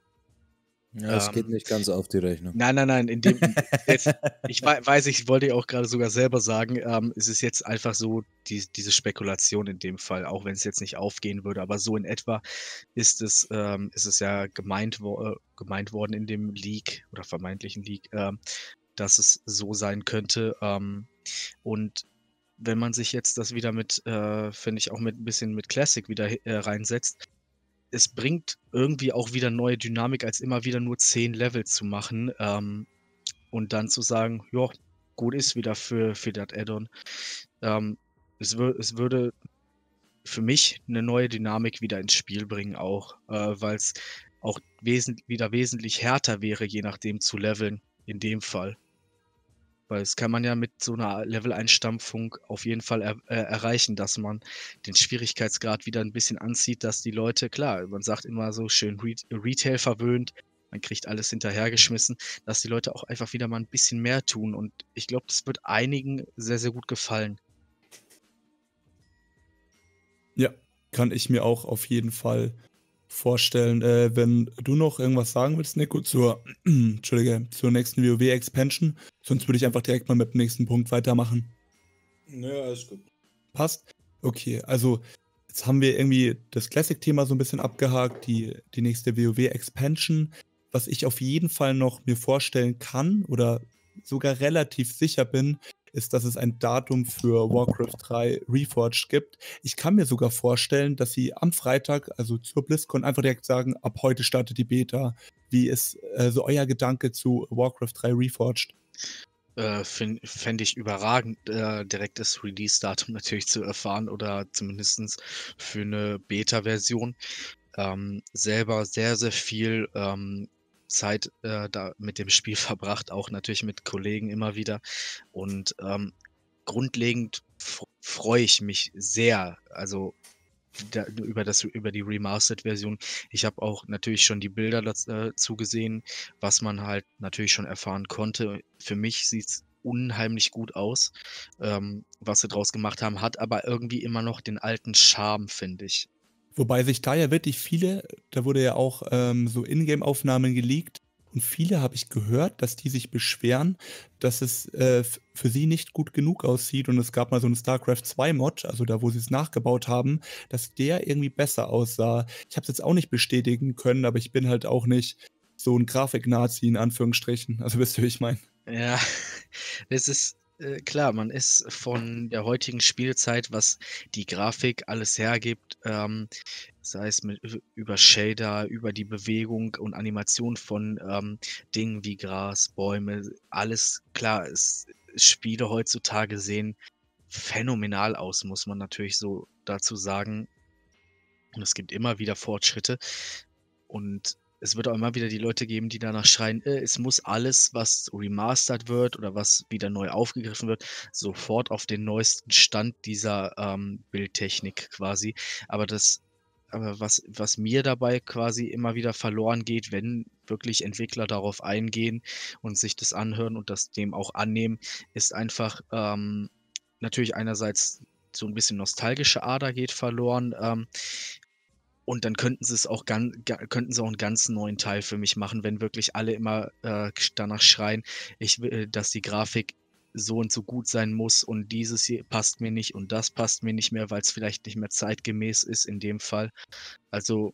Ja, es geht Ähm, nicht ganz auf die Rechnung. nein, nein, nein, in dem jetzt ich wei weiß, ich wollte ja auch grade sogar selber sagen, ähm, es ist jetzt einfach so dies diese Spekulation in dem Fall, auch wenn's jetzt nicht aufgehen würde, aber so in etwa ist es ähm, ist es ja gemeint wo äh, gemeint worden in dem Leak oder vermeintlichen Leak, ähm, dass es so sein könnte. Ähm, und wenn man sich jetzt das wieder mit äh, finde ich auch mit 'n bisschen mit Classic wieder hi äh, reinsetzt, es bringt irgendwie auch wieder neue Dynamik, als immer wieder nur zehn Level zu machen, ähm, und dann zu sagen: „Ja, gut ist wieder für für das Add-on.“ Ähm, es wür es würde für mich 'ne neue Dynamik wieder ins Spiel bringen auch, äh, weil's auch wesent wieder wesentlich härter wäre, je nachdem zu leveln in dem Fall. Weil das kann man ja mit so 'ner Leveleinstampfung auf jeden Fall er äh, erreichen, dass man den Schwierigkeitsgrad wieder 'n bisschen anzieht, dass die Leute klar, man sagt immer so schön Ret Retail verwöhnt, man kriegt alles hinterhergeschmissen, dass die Leute auch einfach wieder mal 'n bisschen mehr tun und ich glaube, das wird einigen sehr, sehr gut gefallen. Ja, kann ich mir auch auf jeden Fall vorstellen. Äh, wenn du noch irgendwas sagen willst, Nico, zur Entschuldige, zur nächsten WoW-Expansion, sonst würde ich einfach direkt mal mit dem nächsten Punkt weitermachen. Nö, alles gut. Passt? Okay, also jetzt haben wir irgendwie das Classic-Thema so 'n bisschen abgehakt, die die nächste WoW-Expansion. Was ich auf jeden Fall noch mir vorstellen kann oder sogar relativ sicher bin, ist, dass es ein Datum für Warcraft drei Reforged gibt. Ich kann mir sogar vorstellen, dass sie am Freitag, also zur BlizzCon, einfach direkt sagen: „Ab heute startet die Beta.“ Wie ist, äh, so euer Gedanke zu Warcraft drei Reforged? Äh, fin fände ich überragend, äh, direkt das Release-Datum natürlich zu erfahren oder zumindestens für 'ne Beta-Version. Ähm, selber sehr, sehr viel, ähm, Zeit, äh, da mit dem Spiel verbracht, auch natürlich mit Kollegen immer wieder. Und, ähm, grundlegend f freue ich mich sehr, also da über das über die Remastered-Version. Ich habe auch natürlich schon die Bilder daz äh, zu gesehen, was man halt natürlich schon erfahren konnte. Für mich sieht's unheimlich gut aus, ähm, was sie draus gemacht haben, hat aber irgendwie immer noch den alten Charme, finde ich. Wobei sich da ja wirklich viele da wurde ja auch, ähm, so Ingame-Aufnahmen geleakt und viele habe ich gehört, dass die sich beschweren, dass es, äh, f für sie nicht gut genug aussieht und es gab mal so 'n StarCraft zwei Mod, also da, wo sie's nachgebaut haben, dass der irgendwie besser aussah. Ich habe es jetzt auch nicht bestätigen können, aber ich bin halt auch nicht so 'n Grafik-Nazi in Anführungsstrichen. Also, wisst ihr, wie ich meine? Ja, es ist, äh, klar, man ist von der heutigen Spielzeit, was die Grafik alles hergibt, ähm, sei es mit ü über Shader, über die Bewegung und Animation von, ähm, Dingen wie Gras, Bäume, alles klar, es Spiele heutzutage sehen phänomenal aus, muss man natürlich so dazu sagen. Und es gibt immer wieder Fortschritte. Und es wird auch immer wieder die Leute geben, die danach schreien, äh, es muss alles, was remastered wird oder was wieder neu aufgegriffen wird, sofort auf den neuesten Stand dieser, ähm, Bildtechnik quasi. Aber das aber was was mir dabei quasi immer wieder verloren geht, wenn wirklich Entwickler darauf eingehen und sich das anhören und das dem auch annehmen, ist einfach, ähm, natürlich einerseits so 'n bisschen nostalgische Ader geht verloren, ähm, und dann könnten sie's auch gan ga könnten sie auch 'n ganz neuen Teil für mich machen, wenn wirklich alle immer, äh, sch danach schreien: „Ich will, dass die Grafik so und so gut sein muss und dieses hier passt mir nicht und das passt mir nicht mehr, weil's vielleicht nicht mehr zeitgemäß ist in dem Fall.“ Also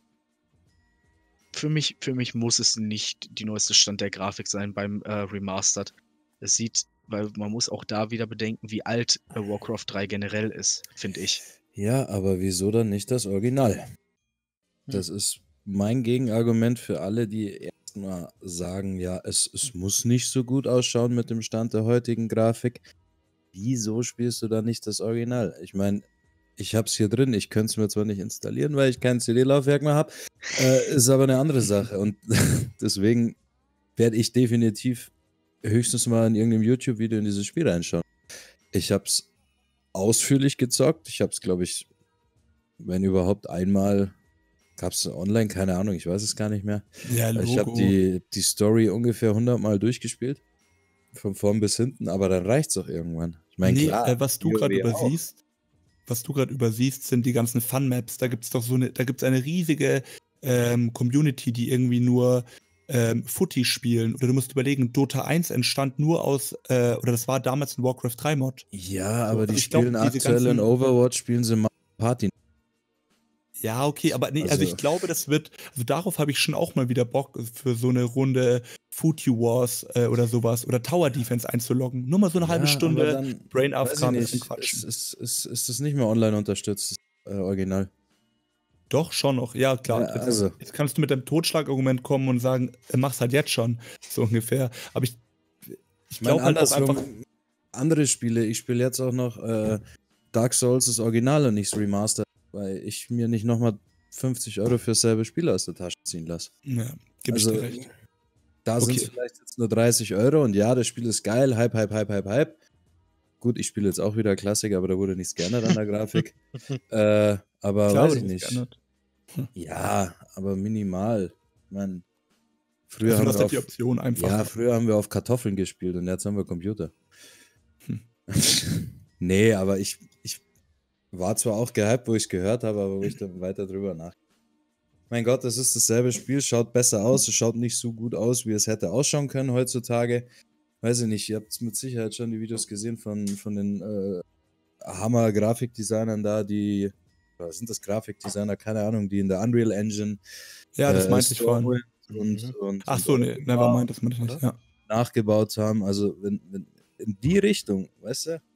für mich für mich muss es nicht die neueste Stand der Grafik sein beim, äh, Remastered. Es sieht weil man muss auch da wieder bedenken, wie alt, äh, Warcraft drei generell ist, finde ich. Ja, aber wieso dann nicht das Original? Hm. Das ist mein Gegenargument für alle, die erst mal sagen: „Ja, es es muss nicht so gut ausschauen mit dem Stand der heutigen Grafik.“ Wieso spielst du dann nicht das Original? Ich meine, ich habe es hier drin, ich könnte es mir zwar nicht installieren, weil ich kein C D-Laufwerk mehr habe, äh, ist aber 'ne andere Sache und deswegen werde ich definitiv höchstens mal in irgend 'nem YouTube-Video in dieses Spiel reinschauen. Ich habe es ausführlich gezockt. Ich habe es, glaube ich, wenn überhaupt einmal gab's online? Keine Ahnung, ich weiß es gar nicht mehr. Ja, Ich habe Logo. die die Story ungefähr hundert Mal durchgespielt, von vorn bis hinten, aber dann reicht's auch irgendwann. Ich meine, Ne, klar, äh, was du grad WoW auch. übersiehst was du grad übersiehst, sind die ganzen Fun-Maps. Da gibt's doch so 'ne da gibt's eine riesige, ähm, Community, die irgendwie nur, ähm, Footy spielen. Oder du musst überlegen, Dota eins entstand nur aus, äh oder das war damals 'n Warcraft drei Mod. Ja, So, aber die also ich glaube, spielen diese aktuell in ganzen Overwatch spielen sie Ma Party. Ja, okay, aber ne, also Also ich glaube, das wird also darauf habe ich schon auch mal wieder Bock für so 'ne Runde Footy Wars, äh, oder so was oder Tower Defense einzuloggen. Nur mal so 'ne halbe Ja, aber Stunde dann Brain weiß ich AFK 'n bisschen nicht, ist quatschen. ist ist ist das nicht mehr online unterstützt, äh, Original? Doch, schon noch. Ja, Ja, klar. Jetzt also jetzt kannst du mit deinem Totschlagargument kommen und sagen: „Äh, mach's halt jetzt schon“, so ungefähr. Aber ich ich Ich meine glaube halt auch einfach andersrum, andere Spiele ich spiele jetzt auch noch, äh, Dark Souls das Original und nicht das Remastered, weil ich mir nicht noch mal fünfzig Euro für dasselbe Spiel aus der Tasche ziehen lasse. Ja, gebe ich dir Also, recht. da sind's Okay. vielleicht jetzt nur dreißig Euro und ja, das Spiel ist geil, Hype, Hype, Hype, Hype, Hype. Gut, ich spiele jetzt auch wieder Klassiker, aber da wurde nichts geändert an der Grafik. Äh, aber Klar weiß wurde ich was nicht. geändert. Hm. Ja, aber minimal. Ich meine, früher Also, du haben hast wir halt die auf Option einfach. ja, früher haben wir auf Kartoffeln gespielt und jetzt haben wir Computer. Hm. Ne, aber ich ich war zwar auch gehypt, wo ich's gehört habe, aber wo ich dann weiter drüber nach mein Gott, das ist dasselbe Spiel, schaut besser aus. Es schaut nicht so gut aus, wie es hätte ausschauen können heutzutage. Weiß ich nicht, ihr habt's mit Sicherheit schon die Videos gesehen von von den, äh, Hammer-Grafikdesignern da, die oder sind das Grafikdesigner? Keine Ahnung, die in der Unreal Engine, Ja, das äh, meinte ich vorhin. Stormwind und Mhm. und Ach und so, ne, nevermind, das meinte ich nicht, ja. nachgebaut haben. Also, wenn wenn in die Richtung, weißt du?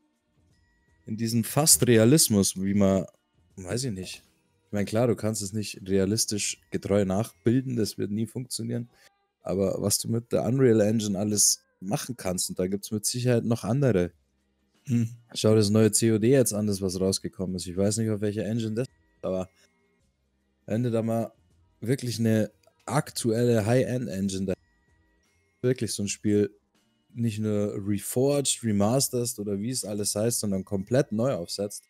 In diesen fast Realismus, wie man weiß ich nicht. Ich meine, klar, du kannst es nicht realistisch getreu nachbilden, das wird nie funktionieren. Aber was du mit der Unreal Engine alles machen kannst, und da gibt's mit Sicherheit noch andere. Mhm. Schau dir das neue COD jetzt an, das was rausgekommen ist. Ich weiß nicht, auf welcher Engine das aber wenn du da mal wirklich 'ne aktuelle High-End-Engine da wirklich so 'n Spiel nicht nur reforged, remasterst oder wie es alles heißt, sondern komplett neu aufsetzt,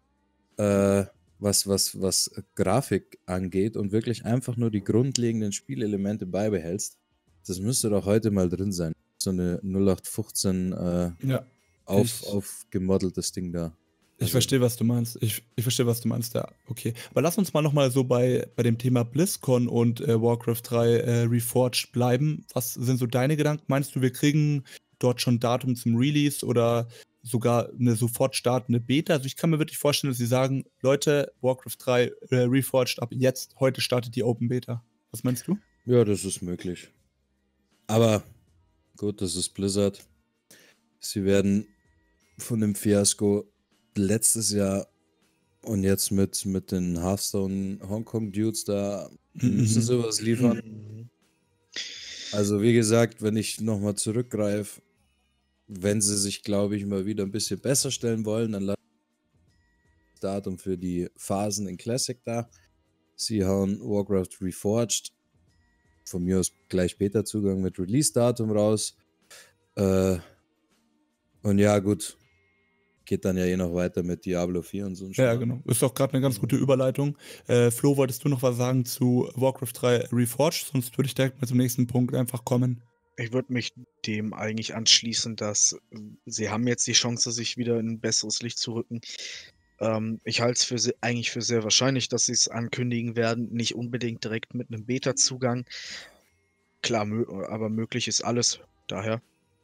äh, was was was Grafik angeht und wirklich einfach nur die grundlegenden Spielelemente beibehältst, das müsste doch heute mal drin sein. so eine null acht fünfzehn äh, Ja, auf, ich, aufgemodeltes Ding da. ich Also, verstehe, was du meinst. Ich, ich verstehe, was du meinst, ja, okay. Aber lass uns mal nochmal so bei, bei dem Thema BlizzCon und äh, Warcraft drei äh, Reforged bleiben. Was sind so deine Gedanken? Meinst du, wir kriegen dort schon Datum zum Release oder sogar eine sofort startende Beta? Also ich kann mir wirklich vorstellen, dass sie sagen, Leute, Warcraft drei äh, Reforged ab jetzt, heute startet die Open Beta. Was meinst du? ja, das ist möglich. Aber gut, das ist Blizzard. Sie werden von dem Fiasko letztes Jahr und jetzt mit, mit den Hearthstone Hongkong Dudes da müssen sie Mhm. was liefern. Mhm. Also wie gesagt, wenn ich nochmal zurückgreife, wenn sie sich, glaube ich, mal wieder ein bisschen besser stellen wollen, dann lassen sie das Datum für die Phasen in Classic da. Sie hauen Warcraft Reforged, von mir aus gleich Beta-Zugang mit Release-Datum raus. Äh, und ja, gut, geht dann ja eh noch weiter mit Diablo vier und so ein Ja, Schmarrn. genau. Ist doch gerade eine ganz gute Überleitung. Äh, Flo, wolltest du noch was sagen zu Warcraft drei Reforged? Sonst würde ich direkt mal zum nächsten Punkt einfach kommen. Ich würde mich dem eigentlich anschließen, dass äh, sie haben jetzt die Chance, sich wieder in ein besseres Licht zu rücken. Ähm, ich halte es für se eigentlich für sehr wahrscheinlich, dass sie es ankündigen werden, nicht unbedingt direkt mit einem Beta-Zugang. Klar, mö aber möglich ist alles, daher.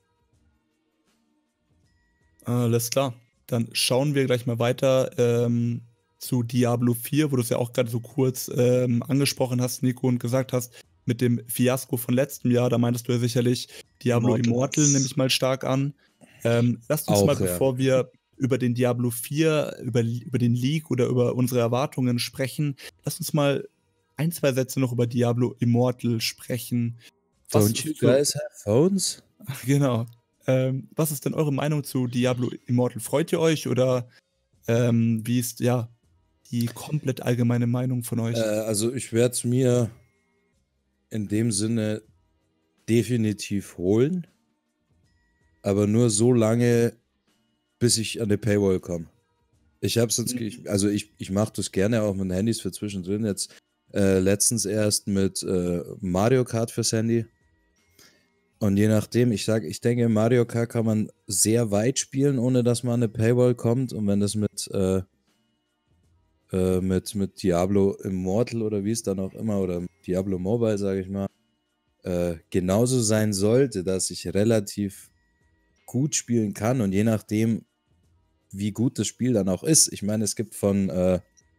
Alles klar. Dann schauen wir gleich mal weiter ähm, zu Diablo vier, wo du es ja auch gerade so kurz ähm, angesprochen hast, Nico, und gesagt hast, mit dem Fiasko von letztem Jahr, da meintest du ja sicherlich Diablo Immortal. Immortal, nehme ich mal stark an. Ähm, lasst uns mal, Auch, ja. bevor wir über den Diablo vier, über, über den Leak oder über unsere Erwartungen sprechen, lasst uns mal ein, zwei Sätze noch über Diablo Immortal sprechen. Was Don't you so- guys have phones? Genau. Ähm, was ist denn eure Meinung zu Diablo Immortal? Freut ihr euch oder ähm, wie ist ja die komplett allgemeine Meinung von euch? Äh, also ich werde es mir in dem Sinne definitiv holen, aber nur so lange, bis ich an die Paywall komme. Ich hab's jetzt, ich, also ich, ich mache das gerne auch mit Handys für zwischendrin. Jetzt äh, letztens erst mit äh, Mario Kart fürs Handy. Und je nachdem, ich sage, ich denke, Mario Kart kann man sehr weit spielen, ohne dass man an eine Paywall kommt. Und wenn das mit, äh, äh, mit, mit Diablo Immortal oder wie es dann auch immer, oder Diablo Mobile, sage ich mal, äh, genauso sein sollte, dass ich relativ gut spielen kann und je nachdem, wie gut das Spiel dann auch ist. Ich meine, es gibt von, äh,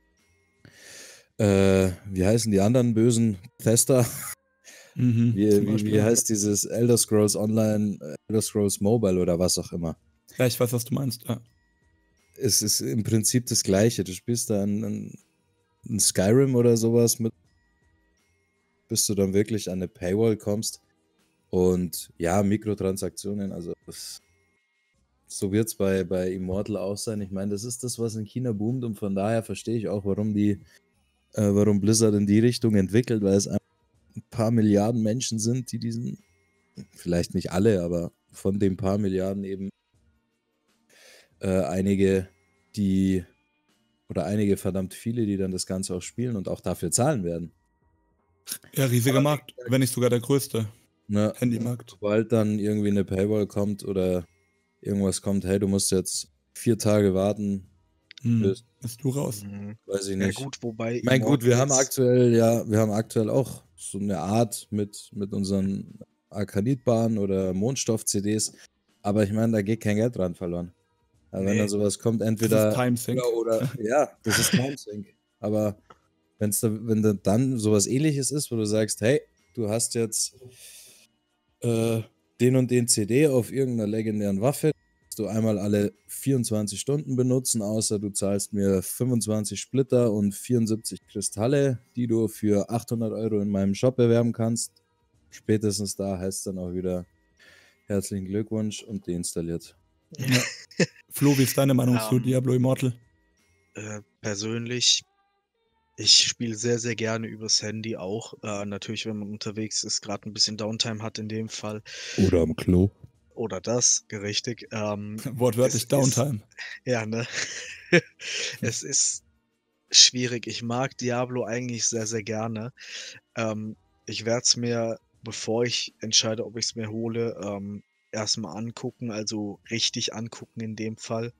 äh, wie heißen die anderen bösen Tester? Mhm, Wie, zum wie, Beispiel. wie heißt dieses Elder Scrolls Online, äh, Elder Scrolls Mobile oder was auch immer? Ja, ich weiß, was du meinst. Ja. Es ist im Prinzip das Gleiche. Du spielst da ein, ein Skyrim oder sowas mit, bis du dann wirklich an eine Paywall kommst. Und ja, Mikrotransaktionen, also das, so wird es bei, bei Immortal auch sein. Ich meine, das ist das, was in China boomt und von daher verstehe ich auch, warum die, äh, warum Blizzard in die Richtung entwickelt, weil es einfach ein paar Milliarden Menschen sind, die diesen, vielleicht nicht alle, aber von den paar Milliarden eben äh, einige, die oder einige verdammt viele, die dann das Ganze auch spielen und auch dafür zahlen werden. ja, riesiger Markt, wenn nicht sogar der größte Ne, Handymarkt. sobald dann irgendwie eine Paywall kommt oder irgendwas kommt, hey, du musst jetzt vier Tage warten, Hm, bis, bist du raus. Mhm. weiß ich Ja nicht. gut, wobei Ich meine, gut, wir haben Immortal jetzt aktuell, ja, wir haben aktuell auch so eine Art mit, mit unseren Arkanitbahnen oder Mondstoff-C Ds, aber ich meine, da geht kein Geld dran verloren. Aber wenn Nee. dann sowas kommt, Das ist entweder Timesync. oder, oder ja, das ist Timesync. Aber wenn's da, wenn da dann sowas ähnliches ist, wo du sagst, hey, du hast jetzt äh, den und den C D auf irgendeiner legendären Waffe, kannst du einmal alle vierundzwanzig Stunden benutzen, außer du zahlst mir fünfundzwanzig Splitter und vierundsiebzig Kristalle, die du für achthundert Euro in meinem Shop erwerben kannst. Spätestens da heißt es dann auch wieder herzlichen Glückwunsch und deinstalliert. Ja. Flo, wie ist deine Meinung zu Ähm. Diablo Immortal? Äh, persönlich, ich spiele sehr, sehr gerne übers Handy auch. Äh, natürlich, wenn man unterwegs ist, gerade ein bisschen Downtime hat in dem Fall. Oder am Klo. Oder das, richtig. Ähm, Wortwörtlich es ist Downtime. ja, ne? Es ist schwierig. Ich mag Diablo eigentlich sehr, sehr gerne. Ähm, ich werde es mir, bevor ich entscheide, ob ich es mir hole, ähm, erst mal angucken, also richtig angucken in dem Fall.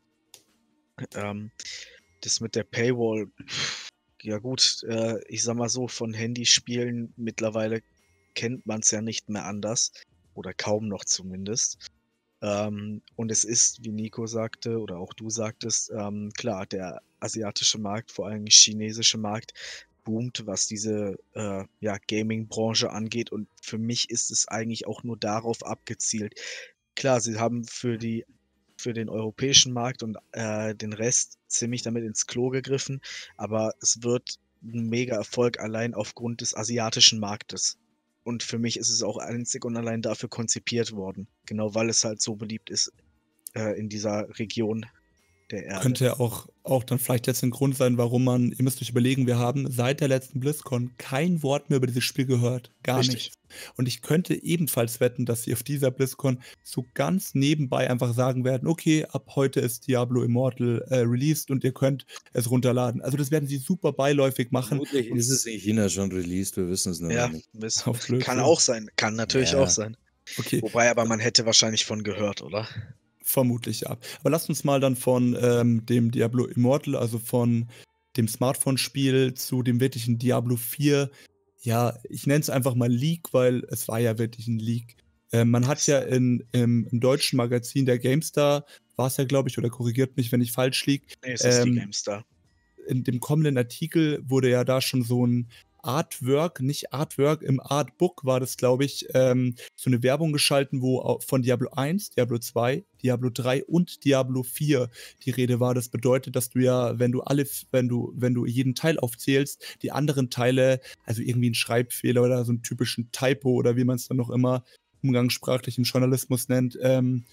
Ähm, das mit der Paywall, ja gut, äh, ich sage mal so, von Handyspielen mittlerweile kennt man's ja nicht mehr anders oder kaum noch zumindest. Ähm, und es ist, wie Nico sagte oder auch du sagtest, ähm, klar, der asiatische Markt, vor allem chinesische Markt, boomt, was diese, äh, ja, Gaming-Branche angeht. Und für mich ist es eigentlich auch nur darauf abgezielt. Klar, sie haben für die für den europäischen Markt und, äh, den Rest ziemlich damit ins Klo gegriffen, aber es wird 'n Mega-Erfolg allein aufgrund des asiatischen Marktes. Und für mich ist es auch einzig und allein dafür konzipiert worden, genau weil es halt so beliebt ist, äh, in dieser Region der Erde. Könnte ja auch auch dann vielleicht jetzt 'n Grund sein, warum man ihr müsst euch überlegen, wir haben seit der letzten BlizzCon kein Wort mehr über dieses Spiel gehört, gar Richtig. nichts. Und ich könnte ebenfalls wetten, dass sie auf dieser BlizzCon so ganz nebenbei einfach sagen werden: „Okay, ab heute ist Diablo Immortal, äh, released und ihr könnt es runterladen.“ Also, das werden sie super beiläufig machen Vermutlich und ist es in China schon released, wir wissen's nur noch Ja, nicht. es Auf kann Blödsinn. auch sein, kann natürlich auch Ja. sein. Okay. Wobei aber man hätte wahrscheinlich von gehört, oder? Vermutlich, ja. Aber lasst uns mal dann von, ähm, dem Diablo Immortal, also von dem Smartphone-Spiel zu dem wirklichen Diablo vier, ja, ich nenne es einfach mal Leak, weil es war ja wirklich 'n Leak. Ähm, man hat ja in im im deutschen Magazin der GameStar war's ja, glaube ich, oder korrigiert mich, wenn ich falsch liege, Ne, es ist die ähm, GameStar. in dem kommenden Artikel wurde ja da schon so 'n Artwork nicht Artwork, im Artbook war das, glaube ich, ähm, so 'ne Werbung geschalten, wo au von Diablo eins, Diablo zwei, Diablo drei und Diablo vier die Rede war. Das bedeutet, dass du ja, wenn du alle f wenn du wenn du jeden Teil aufzählst, die anderen Teile, also irgendwie 'n Schreibfehler oder so 'n typischen Typo oder wie man's dann noch immer umgangssprachlich im Journalismus nennt, ähm,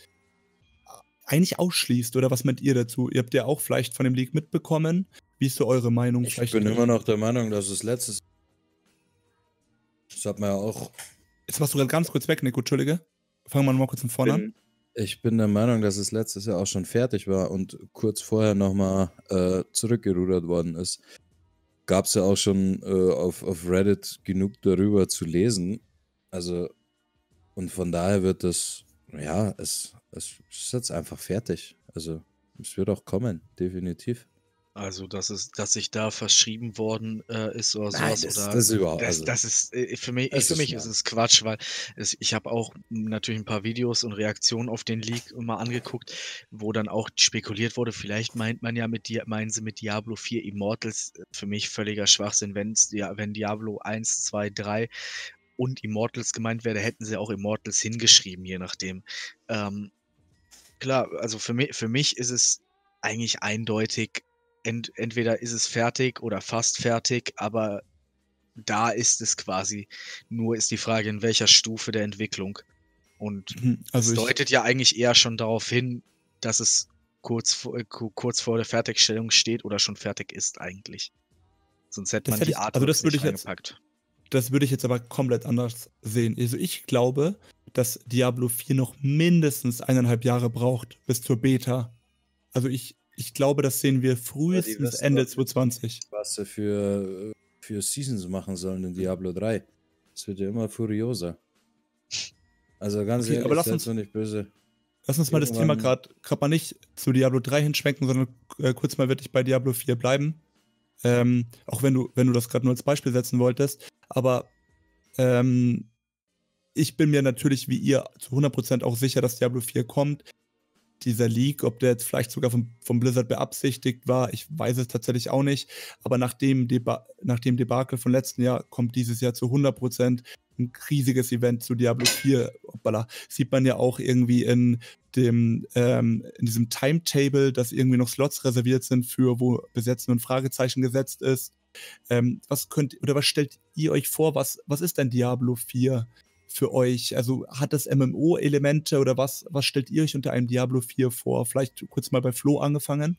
a eigentlich ausschließt. Oder was meint ihr dazu? Ihr habt ja auch vielleicht von dem Leak mitbekommen. Wie ist so eure Meinung? Ich Vielleicht bin äh immer noch der Meinung, dass es letztes Das hat man ja auch Jetzt warst du grad ganz kurz weg, Nico, Entschuldige. Fangen wir noch mal kurz von vorne an. bin ich bin der Meinung, dass es letztes Jahr auch schon fertig war und kurz vorher noch mal, äh, zurückgerudert worden ist. Gab's ja auch schon, äh, auf auf Reddit genug darüber zu lesen. Also und von daher wird das ja, es es ist jetzt einfach fertig. Also, es wird auch kommen, definitiv. Also, dass es dass sich da verschrieben worden, äh, ist oder so Nein, was das oder das überhau das also das ist, äh, für mi ich es für ist mich ist Schmarrn. es Quatsch, weil es ich habe auch natürlich 'n paar Videos und Reaktionen auf den Leak mal angeguckt, wo dann auch spekuliert wurde, vielleicht meint man ja mit Dia meinen sie mit Diablo vier Immortals. Für mich völliger Schwachsinn, wenn's ja wenn Diablo eins, zwei, drei und Immortals gemeint wäre, hätten sie auch Immortals hingeschrieben, je nachdem. Ähm, klar, also für mi für mich ist es eigentlich eindeutig, ent entweder ist es fertig oder fast fertig, aber da ist es quasi. Nur ist die Frage, in welcher Stufe der Entwicklung. Und Mhm, also es ich deutet ja eigentlich eher schon darauf hin, dass es kurz vor äh, ku kurz vor der Fertigstellung steht oder schon fertig ist eigentlich. Sonst hätte Das man hätte die ich also, Artworks das würde nicht ich jetzt reingepackt. das würde ich jetzt aber komplett anders sehen. Also, ich glaube, dass Diablo vier noch mindestens eineinhalb Jahre braucht bis zur Beta. Also, ich ich glaube, das sehen wir Aber die frühestens wissen doch Ende nicht, zwanzig zwanzig. was sie für, äh für Seasons machen sollen in Diablo drei. Es wird ja immer furioser. Also, ganz Okay, aber ehrlich, lass seid's uns mir nicht böse. lass uns mal das Thema Irgendwann grad grad mal nicht zu Diablo drei hinschwenken, sondern, äh, kurz mal wirklich bei Diablo vier bleiben. Ähm, auch wenn du wenn du das grad nur als Beispiel setzen wolltest. Aber, ähm, ich bin mir natürlich wie ihr zu hundert Prozent auch sicher, dass Diablo vier kommt. Dieser Leak, ob der jetzt vielleicht sogar vom vom Blizzard beabsichtigt war, ich weiß es tatsächlich auch nicht. Aber nach dem Deba nach dem Debakel von letzten Jahr kommt dieses Jahr zu hundert Prozent 'n riesiges Event zu Diablo vier. Hoppala. Sieht man ja auch irgendwie in dem ähm, in diesem Timetable, dass irgendwie noch Slots reserviert sind für wo bis jetzt nur 'n Fragezeichen gesetzt ist. Ähm, was könnt oder was stellt ihr euch vor? Was was ist denn Diablo vier für euch? Also, hat das MMO-Elemente oder was was stellt ihr euch unter einem Diablo vier vor? Vielleicht kurz mal bei Flo angefangen?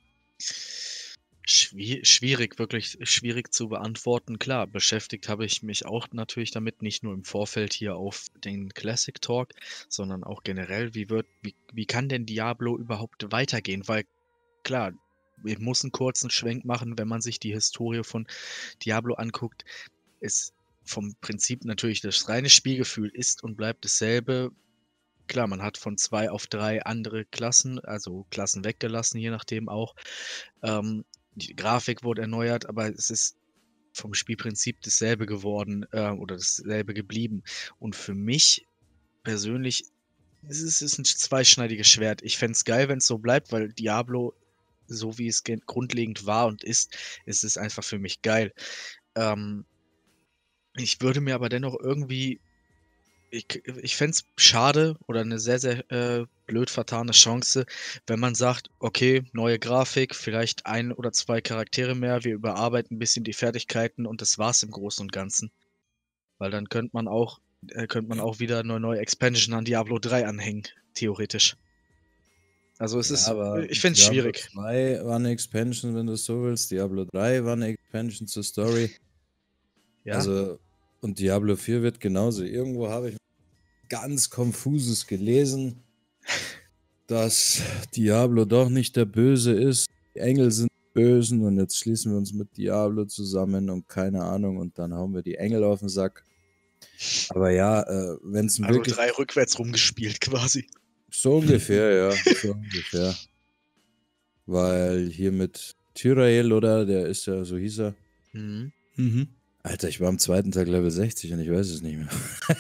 Schwie schwierig, wirklich schwierig zu beantworten. Klar, beschäftigt habe ich mich auch natürlich damit, nicht nur im Vorfeld hier auf den Classic Talk, sondern auch generell, wie wird wie wie kann denn Diablo überhaupt weitergehen? Weil klar, ich muss 'n kurzen Schwenk machen, wenn man sich die Historie von Diablo anguckt. Ist vom Prinzip natürlich das reine Spielgefühl ist und bleibt dasselbe. klar, man hat von zwei auf drei andere Klassen, also Klassen weggelassen, je nachdem auch. Ähm, die Grafik wurde erneuert, aber es ist vom Spielprinzip dasselbe geworden, äh, oder dasselbe geblieben. Und für mich persönlich ist es ist 'n zweischneidiges Schwert. Ich fände es geil, wenn's so bleibt, weil Diablo, so wie es gen grundlegend war und ist, ist es einfach für mich geil. Ähm ich würde mir aber dennoch irgendwie ich k ich fände es schade oder 'ne sehr, sehr, äh, blöd vertane Chance, wenn man sagt: „Okay, neue Grafik, vielleicht ein oder zwei Charaktere mehr. Wir überarbeiten 'n bisschen die Fertigkeiten und das war's im Großen und Ganzen.“ Weil dann könnte man auch äh, könnte man Ja. auch wieder 'ne neue Expansion an Diablo drei anhängen, theoretisch. Also, es Ja, ist aber ich finde es Diablo schwierig. zwei war 'ne Expansion, wenn du's so willst. Diablo drei war 'ne Expansion zur Story. Ja. Also und Diablo vier wird genauso. Irgendwo habe ich ganz Konfuses gelesen dass Diablo doch nicht der Böse ist. Die Engel sind die Bösen und jetzt schließen wir uns mit Diablo zusammen und keine Ahnung und dann hauen wir die Engel auf 'n Sack. Aber ja, äh, wenn's 'n Also, wirklich drei rückwärts rumgespielt quasi. So ungefähr, ja, so ungefähr. Weil hier mit Tyrael, oder? Der ist ja so hieß er. Mhm. Mhm. Alter, ich war am zweiten Tag Level sechzig und ich weiß es nicht mehr.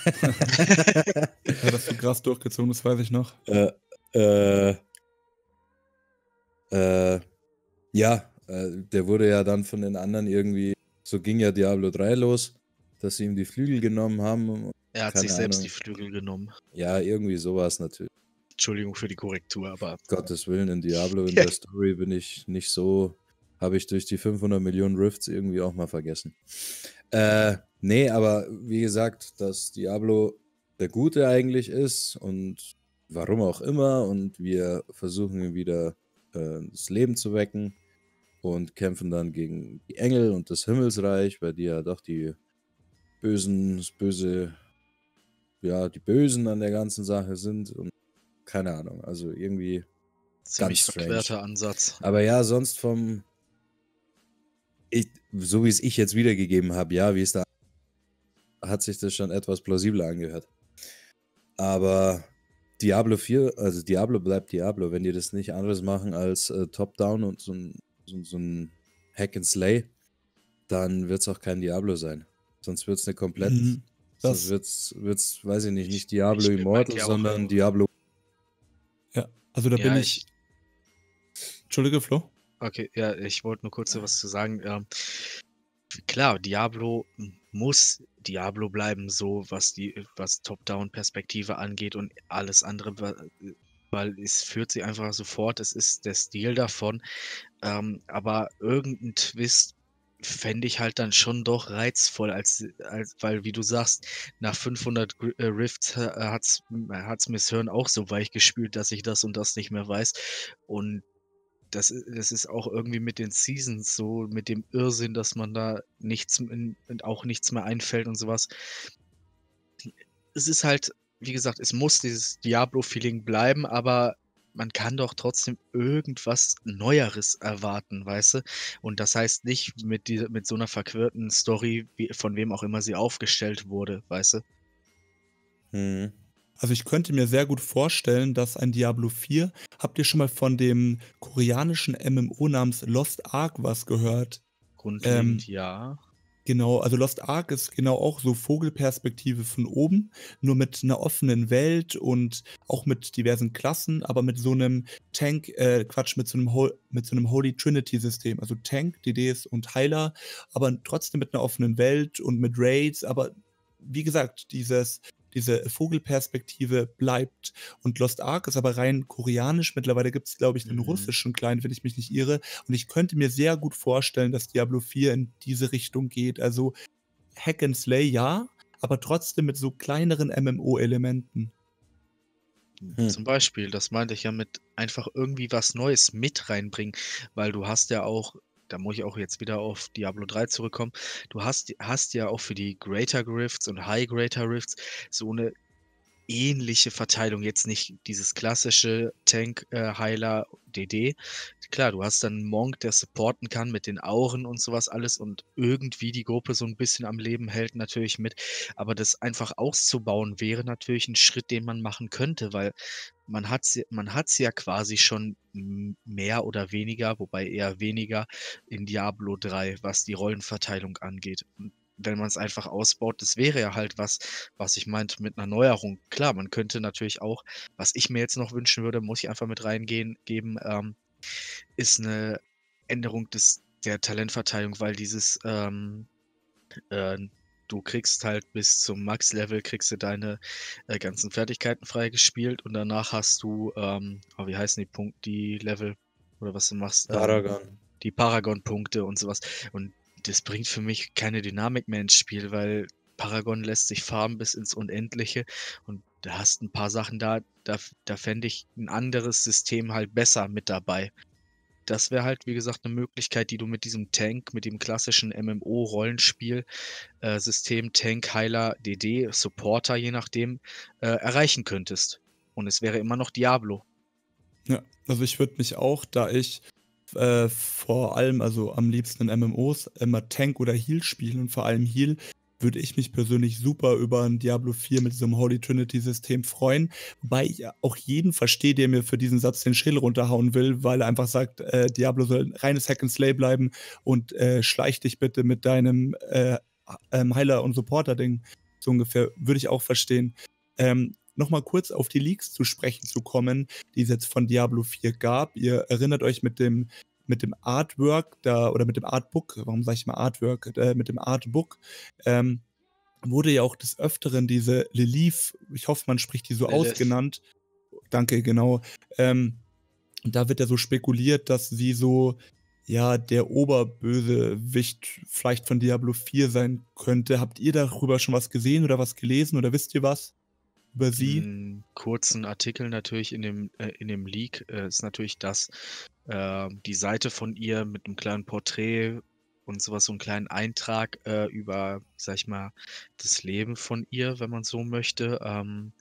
Ja, das hast du krass durchgezogen, das weiß ich noch. Äh, äh äh, ja, äh, der wurde ja dann von den anderen irgendwie so ging ja Diablo drei los, dass sie ihm die Flügel genommen haben und Er hat sich keine selbst die Ahnung. Flügel genommen. Ja, irgendwie so war's natür Entschuldigung für die Korrektur, aber Gottes Willen, in Diablo in der Story bin ich nicht so habe ich durch die fünfhundert Millionen Rifts irgendwie auch mal vergessen. Äh, ne, aber wie gesagt, dass Diablo der Gute eigentlich ist und warum auch immer und wir versuchen ihn wieder, äh, ins Leben zu wecken und kämpfen dann gegen die Engel und das Himmelsreich, weil die ja doch die Bösen das Böse ja, die Bösen an der ganzen Sache sind und keine Ahnung, also irgendwie ganz Ziemlich strange. verquerter Ansatz. Aber ja, sonst vom ich so wie's ich jetzt wiedergegeben habe, ja, wie es da hat sich das schon etwas plausibler angehört. Aber Diablo vier also Diablo bleibt Diablo, wenn die das nicht anderes machen als, äh, Top-Down und so 'n so 'n so 'n Hack and Slay, dann wird's auch kein Diablo sein. Sonst wird's 'ne komplett Mhm. sonst Das wird's wird's, weiß ich nicht, Ich nicht Diablo ich meinte Immortal, ja auch sondern Diablo Ja, also da bin Ja, ich ich Entschuldige, Flo? Okay, ja, ich wollte nur kurz so was zu sagen. Ähm, klar, Diablo m muss Diablo bleiben, so was die was Top-Down-Perspektive angeht und alles andere, wa äh, weil es führt sie einfach so fort. Es ist der Stil davon. Ähm, aber irgend 'n Twist fände ich halt dann schon doch reizvoll, als als weil, wie du sagst, nach fünfhundert Gr äh, Rifts ha hat's m hat's mir das Hirn auch so weich gespült, dass ich das und das nicht mehr weiß. Und das i das ist auch irgendwie mit den Seasons so, mit dem Irrsinn, dass man da nichts m und auch nichts mehr einfällt und so was. Es ist halt wie gesagt, es muss dieses Diablo-Feeling bleiben, aber man kann doch trotzdem irgendwas Neueres erwarten, weißt du? Und das heißt nicht mit dieser mit so 'ner verquirlten Story, wie von wem auch immer sie aufgestellt wurde, weißt du? Mhm. Also, ich könnte mir sehr gut vorstellen, dass ein Diablo vier habt ihr schon mal von dem koreanischen MMO namens Lost Ark was gehört? Grundlegend Ähm, ja. genau, also Lost Ark ist genau auch so Vogelperspektive von oben, nur mit 'ner offenen Welt und auch mit diversen Klassen, aber mit so 'nem Tank äh, Quatsch, mit so 'nem Hol mit so 'nem Holy Trinity System, also Tank, D Ds und Heiler, aber trotzdem mit 'ner offenen Welt und mit Raids. Aber wie gesagt, dieses diese Vogelperspektive bleibt. Und Lost Ark ist aber rein koreanisch. Mittlerweile gibt's, glaube ich, 'nen Mhm. russischen Client, wenn ich mich nicht irre. Und ich könnte mir sehr gut vorstellen, dass Diablo vier in diese Richtung geht. Also, Hack and Slay, ja, aber trotzdem mit so kleineren MMO-Elementen. Hm. Zum Beispiel, das meinte ich ja mit einfach irgendwie was Neues mit reinbringen, weil du hast ja auch da muss ich auch jetzt wieder auf Diablo drei zurückkommen. Du hast hast ja auch für die Greater Rifts und High Greater Rifts so 'ne ähnliche Verteilung, jetzt nicht dieses klassische Tank, äh, Heiler, D D. Klar, du hast dann 'n Monk, der supporten kann mit den Auren und so was alles und irgendwie die Gruppe so 'n bisschen am Leben hält natürlich mit. Aber das einfach auszubauen wäre natürlich 'n Schritt, den man machen könnte, weil man hat's j man hat's ja quasi schon m mehr oder weniger, wobei eher weniger in Diablo drei, was die Rollenverteilung angeht. Und wenn man's einfach ausbaut, das wäre ja halt was, was ich meinte mit 'ner Neuerung. Klar, man könnte natürlich auch was ich mir jetzt noch wünschen würde, muss ich einfach mit reingehen geben, ähm, ist 'ne Änderung des der Talentverteilung, weil dieses, ähm, äh du kriegst halt bis zum Max-Level kriegst du deine, äh, ganzen Fertigkeiten freigespielt und danach hast du, ähm oh, wie heißen die Punkt die Level oder was du machst? Ähm, Paragon. die Paragon-Punkte und so was. Und das bringt für mich keine Dynamik mehr ins Spiel, weil Paragon lässt sich farmen bis ins Unendliche und du hast 'n paar Sachen da, da f da fände ich 'n anderes System halt besser mit dabei. Das wäre halt, wie gesagt, 'ne Möglichkeit, die du mit diesem Tank, mit dem klassischen M M O-Rollenspiel, äh, System Tank, Heiler, D D, Supporter, je nachdem, äh, erreichen könntest. Und es wäre immer noch Diablo. Ja, also ich würde mich auch, da ich, äh, vor allem also am liebsten in M M Os immer Tank oder Heal spiele und vor allem Heal, würde ich mich persönlich super über 'n Diablo vier mit diesem Holy Trinity System freuen. Wobei ich auch jeden verstehe, der mir für diesen Satz den Schädel runterhauen will, weil er einfach sagt, äh, Diablo soll 'n reines Hack and Slay bleiben und, äh, schleich dich bitte mit deinem, äh, ha ähm, Heiler und Supporter-Ding, so ungefähr. Würde ich auch verstehen. Ähm, noch mal kurz auf die Leaks zu sprechen zu kommen, die es jetzt von Diablo vier gab. Ihr erinnert euch mit dem mit dem Artwork da oder mit dem Artbook, warum sage ich immer Artwork? Äh, mit dem Artbook, ähm, wurde ja auch des Öfteren diese Lilith, ich hoffe, man spricht die so aus, Lilith. genannt. Danke, genau. Ähm, da wird ja so spekuliert, dass sie so, ja, der Oberbösewicht vielleicht von Diablo vier sein könnte. Habt ihr darüber schon was gesehen oder was gelesen oder wisst ihr was über sie? 'N kurzen Artikel natürlich in dem äh, in dem Leak, äh, ist natürlich das, ähm, die Seite von ihr mit 'nem kleinen Porträt und so was, so 'n kleinen Eintrag, äh, über, sage ich mal, das Leben von ihr, wenn man so möchte. Ähm,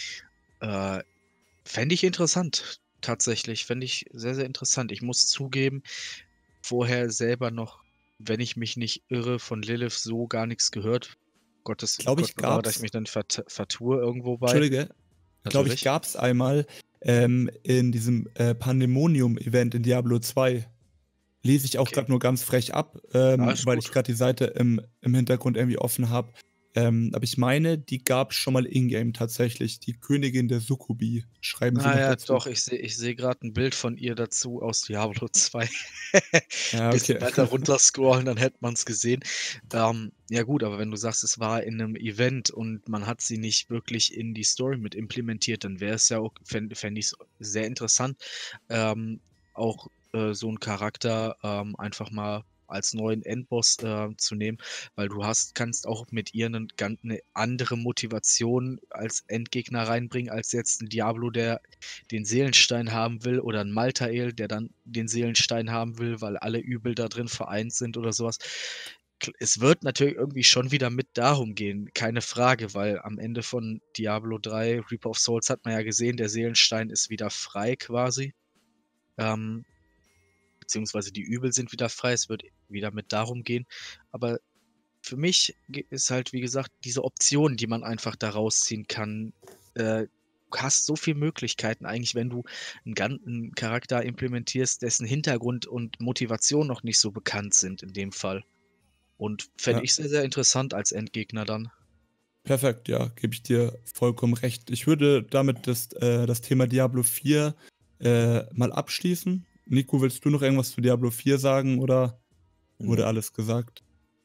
äh, fände ich interessant, tatsächlich. Fände ich sehr, sehr interessant. Ich muss zugeben, vorher selber noch, wenn ich mich nicht irre, von Lilith so gar nix gehört. Gottes Glaube Gott ich, bewahre, dass ich gab's mich dann vert vertue irgendwo bei. Entschuldige, glaube ich, Natürlich. gab's einmal, ähm, in diesem, äh, Pandemonium-Event in Diablo zwei. Lese ich auch Okay. grad nur ganz frech ab, ähm, Alles weil ich gut. grad die Seite im im Hintergrund irgendwie offen habe. Ähm, aber ich meine, die gab's schon mal in-game tatsächlich. Die Königin der Sukkubi, schreiben sie Ah noch ja, dazu. doch, ich sehe ich sehe grad 'n Bild von ihr dazu aus Diablo zwei. Ja, Bisschen okay. weiter runter scrollen, dann hätte man's gesehen. Ähm, ja gut, aber wenn du sagst, es war in 'nem Event und man hat sie nicht wirklich in die Story mit implementiert, dann wäre es ja auch fände fände ich's sehr interessant, ähm, auch, äh, so 'n Charakter, ähm, einfach mal als neuen Endboss, äh, zu nehmen, weil du hast kannst auch mit ihr 'nen gan 'ne andere Motivation als Endgegner reinbringen, als jetzt 'n Diablo, der den Seelenstein haben will oder 'n Malthael, der dann den Seelenstein haben will, weil alle Übel da drin vereint sind oder so was. Kl es wird natürlich irgendwie schon wieder mit darum gehen, keine Frage, weil am Ende von Diablo drei, Reaper of Souls hat man ja gesehen, der Seelenstein ist wieder frei quasi. Ähm, beziehungsweise die Übel sind wieder frei. Es wird wieder mit darum gehen. Aber für mich ge ist halt, wie gesagt, diese Option, die man einfach da rausziehen kann. Äh, du hast so viel Möglichkeiten eigentlich, wenn du 'n gan 'n Charakter implementierst, dessen Hintergrund und Motivation noch nicht so bekannt sind in dem Fall. Und fände Ja. ich sehr, sehr interessant als Endgegner dann. Perfekt, ja, gebe ich dir vollkommen recht. Ich würde damit das äh, das Thema Diablo vier, äh, mal abschließen. Nico, willst du noch irgendwas zu Diablo vier sagen oder wurde Ne. alles gesagt?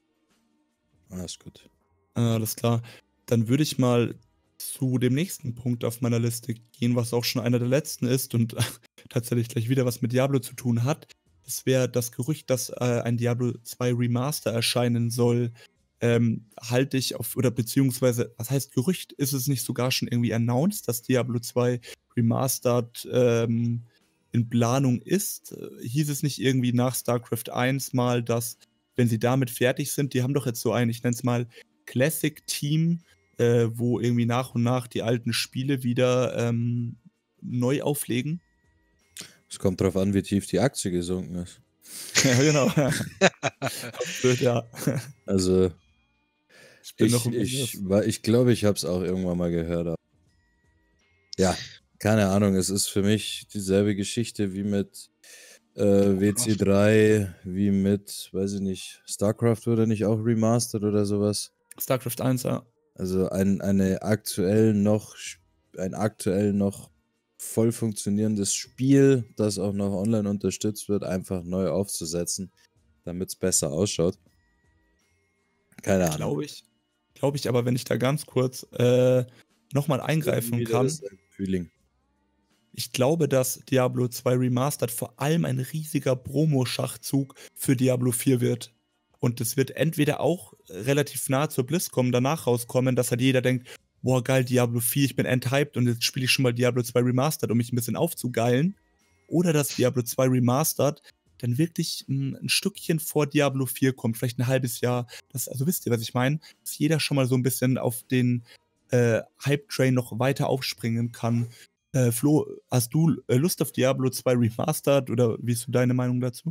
Alles gut. Ah, alles klar. Dann würde ich mal zu dem nächsten Punkt auf meiner Liste gehen, was auch schon einer der letzten ist und tatsächlich gleich wieder was mit Diablo zu tun hat. Das wäre das Gerücht, dass, äh, ein Diablo zwei Remaster erscheinen soll, ähm, halte ich auf oder beziehungsweise was heißt Gerücht? Ist es nicht sogar schon irgendwie announced, dass Diablo zwei Remastered, ähm, in Planung ist? Äh, hieß es nicht irgendwie nach StarCraft eins mal, dass, wenn sie damit fertig sind die haben doch jetzt so ein, ich nenne es mal Classic Team, äh, wo irgendwie nach und nach die alten Spiele wieder ähm, neu auflegen? Es kommt drauf an, wie tief die Aktie gesunken ist. Ja, genau. Absolut, ja. Also, Ich bin noch ich, im ich, Business. wa- ich glaube, ich habe es auch irgendwann mal gehört. Aber ja, keine Ahnung. Es ist für mich dieselbe Geschichte wie mit äh, W C drei, wie mit, weiß ich nicht, StarCraft wurde nicht auch remastered oder sowas. StarCraft eins, ja. Also ein, eine aktuell noch, sch- ein aktuell noch voll funktionierendes Spiel, das auch noch online unterstützt wird, einfach neu aufzusetzen, damit es besser ausschaut. Keine Ahnung. Glaube ich. Glaube ich, aber wenn ich da ganz kurz äh, nochmal eingreifen Wieder kann. dasselbe Feeling. Ich glaube, dass Diablo zwei Remastered vor allem ein riesiger Promo-Schachzug für Diablo vier wird. Und es wird entweder auch relativ nah zur BlizzCon danach rauskommen, dass halt jeder denkt, boah, geil, Diablo vier, ich bin enthyped und jetzt spiele ich schon mal Diablo zwei Remastered, um mich ein bisschen aufzugeilen. Oder dass Diablo zwei Remastered dann wirklich ein, ein Stückchen vor Diablo vier kommt, vielleicht ein halbes Jahr. Das, also wisst ihr, was ich meine? Dass jeder schon mal so ein bisschen auf den äh, Hype-Train noch weiter aufspringen kann. Äh, Flo, hast du äh, Lust auf Diablo zwei Remastered oder wie ist so deine Meinung dazu?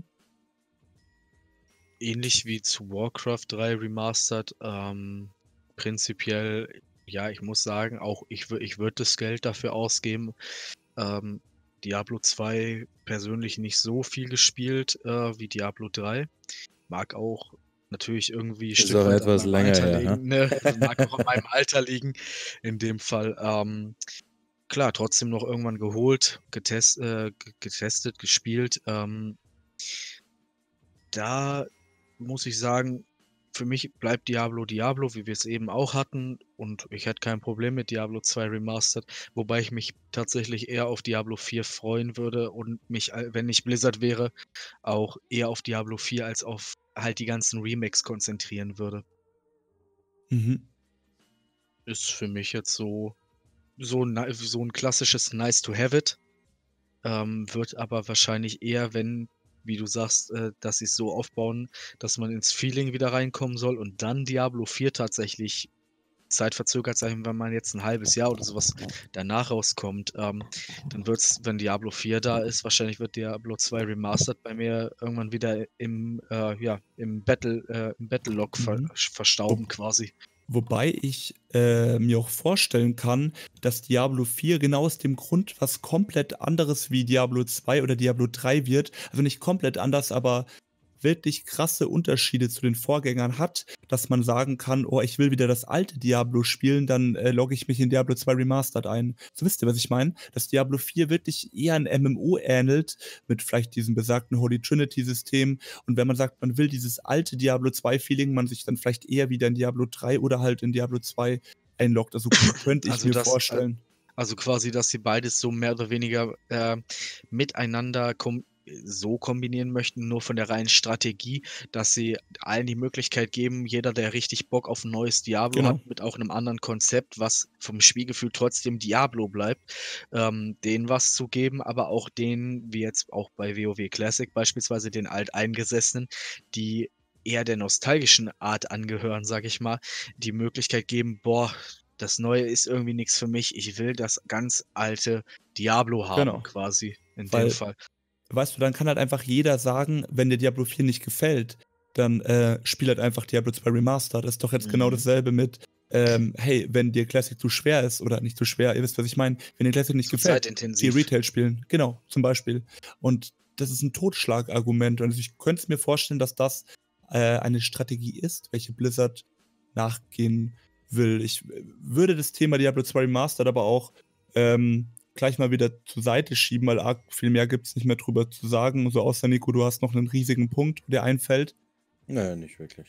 Ähnlich wie zu Warcraft drei Remastered, ähm, prinzipiell, ja, ich muss sagen, auch ich, wür- ich würde das Geld dafür ausgeben. Ähm, Diablo zwei persönlich nicht so viel gespielt äh, wie Diablo drei. Mag auch natürlich irgendwie ein Ist Stück auch weit an etwas meinem länger Alter her, ha? liegen. Ne? Mag auch an meinem Alter liegen in dem Fall. Ähm, klar, trotzdem noch irgendwann geholt, getest, äh, ge- getestet, gespielt. Ähm, da muss ich sagen, für mich bleibt Diablo Diablo, wie wir es eben auch hatten. Und ich hätte kein Problem mit Diablo zwei Remastered, wobei ich mich tatsächlich eher auf Diablo vier freuen würde und mich, äh, wenn ich Blizzard wäre, auch eher auf Diablo vier als auf halt die ganzen Remakes konzentrieren würde. Mhm. Ist für mich jetzt so, so, ni- so ein klassisches Nice to have it. Ähm, wird aber wahrscheinlich eher, wenn, wie du sagst, äh, dass sie es so aufbauen, dass man ins Feeling wieder reinkommen soll und dann Diablo vier tatsächlich zeitverzögert, sagen wir, wenn man jetzt ein halbes Jahr oder sowas danach rauskommt, ähm, dann wird's, wenn Diablo vier da ist, wahrscheinlich wird Diablo zwei Remastered bei mir irgendwann wieder im, äh, ja, im Battle, äh, im Battle-Log ver Mhm. verstauben quasi. Wobei ich äh, mir auch vorstellen kann, dass Diablo vier genau aus dem Grund was komplett anderes wie Diablo zwei oder Diablo drei wird. Also nicht komplett anders, aber wirklich krasse Unterschiede zu den Vorgängern hat, dass man sagen kann, oh, ich will wieder das alte Diablo spielen, dann äh, logge ich mich in Diablo zwei Remastered ein. So wisst ihr, was ich meine? Dass Diablo vier wirklich eher ein M M O ähnelt, mit vielleicht diesem besagten Holy Trinity-System. Und wenn man sagt, man will dieses alte Diablo zwei Feeling, man sich dann vielleicht eher wieder in Diablo drei oder halt in Diablo zwei einloggt. Also könnte ich Also mir das, äh, vorstellen. also quasi, dass sie beides so mehr oder weniger äh, miteinander kom so kombinieren möchten, nur von der reinen Strategie, dass sie allen die Möglichkeit geben, jeder, der richtig Bock auf ein neues Diablo Genau. hat, mit auch einem anderen Konzept, was vom Spielgefühl trotzdem Diablo bleibt, ähm, denen was zu geben, aber auch denen, wie jetzt auch bei WoW Classic beispielsweise, den Alteingesessenen, die eher der nostalgischen Art angehören, sage ich mal, die Möglichkeit geben, boah, das Neue ist irgendwie nichts für mich. Ich will das ganz alte Diablo haben, Genau. quasi in dem Weil Fall. weißt du, dann kann halt einfach jeder sagen, wenn dir Diablo vier nicht gefällt, dann äh, spiel halt einfach Diablo zwei Remastered. Das ist doch jetzt genau Mhm. dasselbe mit, ähm, hey, wenn dir Classic zu schwer ist oder nicht zu schwer, ihr wisst, was ich meine, wenn dir Classic nicht Zu gefällt, geh zeitintensiv. Retail spielen. Genau, zum Beispiel. Und das ist ein Totschlagargument. Und ich könnte es mir vorstellen, dass das äh, eine Strategie ist, welche Blizzard nachgehen will. Ich äh, würde das Thema Diablo zwei Remastered aber auch ähm, gleich mal wieder zur Seite schieben, weil arg viel mehr gibt es nicht mehr drüber zu sagen. So außer Nico, du hast noch einen riesigen Punkt, der einfällt. Naja, nicht wirklich.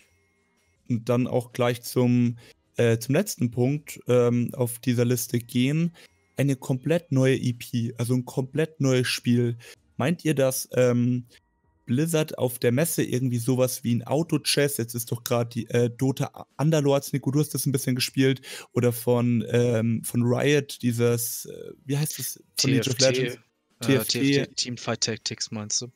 Und dann auch gleich zum, äh, zum letzten Punkt ähm, auf dieser Liste gehen. Eine komplett neue E P, also ein komplett neues Spiel. Meint ihr, dass ähm, Blizzard auf der Messe irgendwie sowas wie ein Auto-Chess, jetzt ist doch gerade die äh, Dota Underlords, Nico, du hast das ein bisschen gespielt, oder von, ähm, von Riot, dieses, äh, wie heißt das, von League of Legends? T F T, äh, T F T, T F T, Teamfight Tactics meinst du?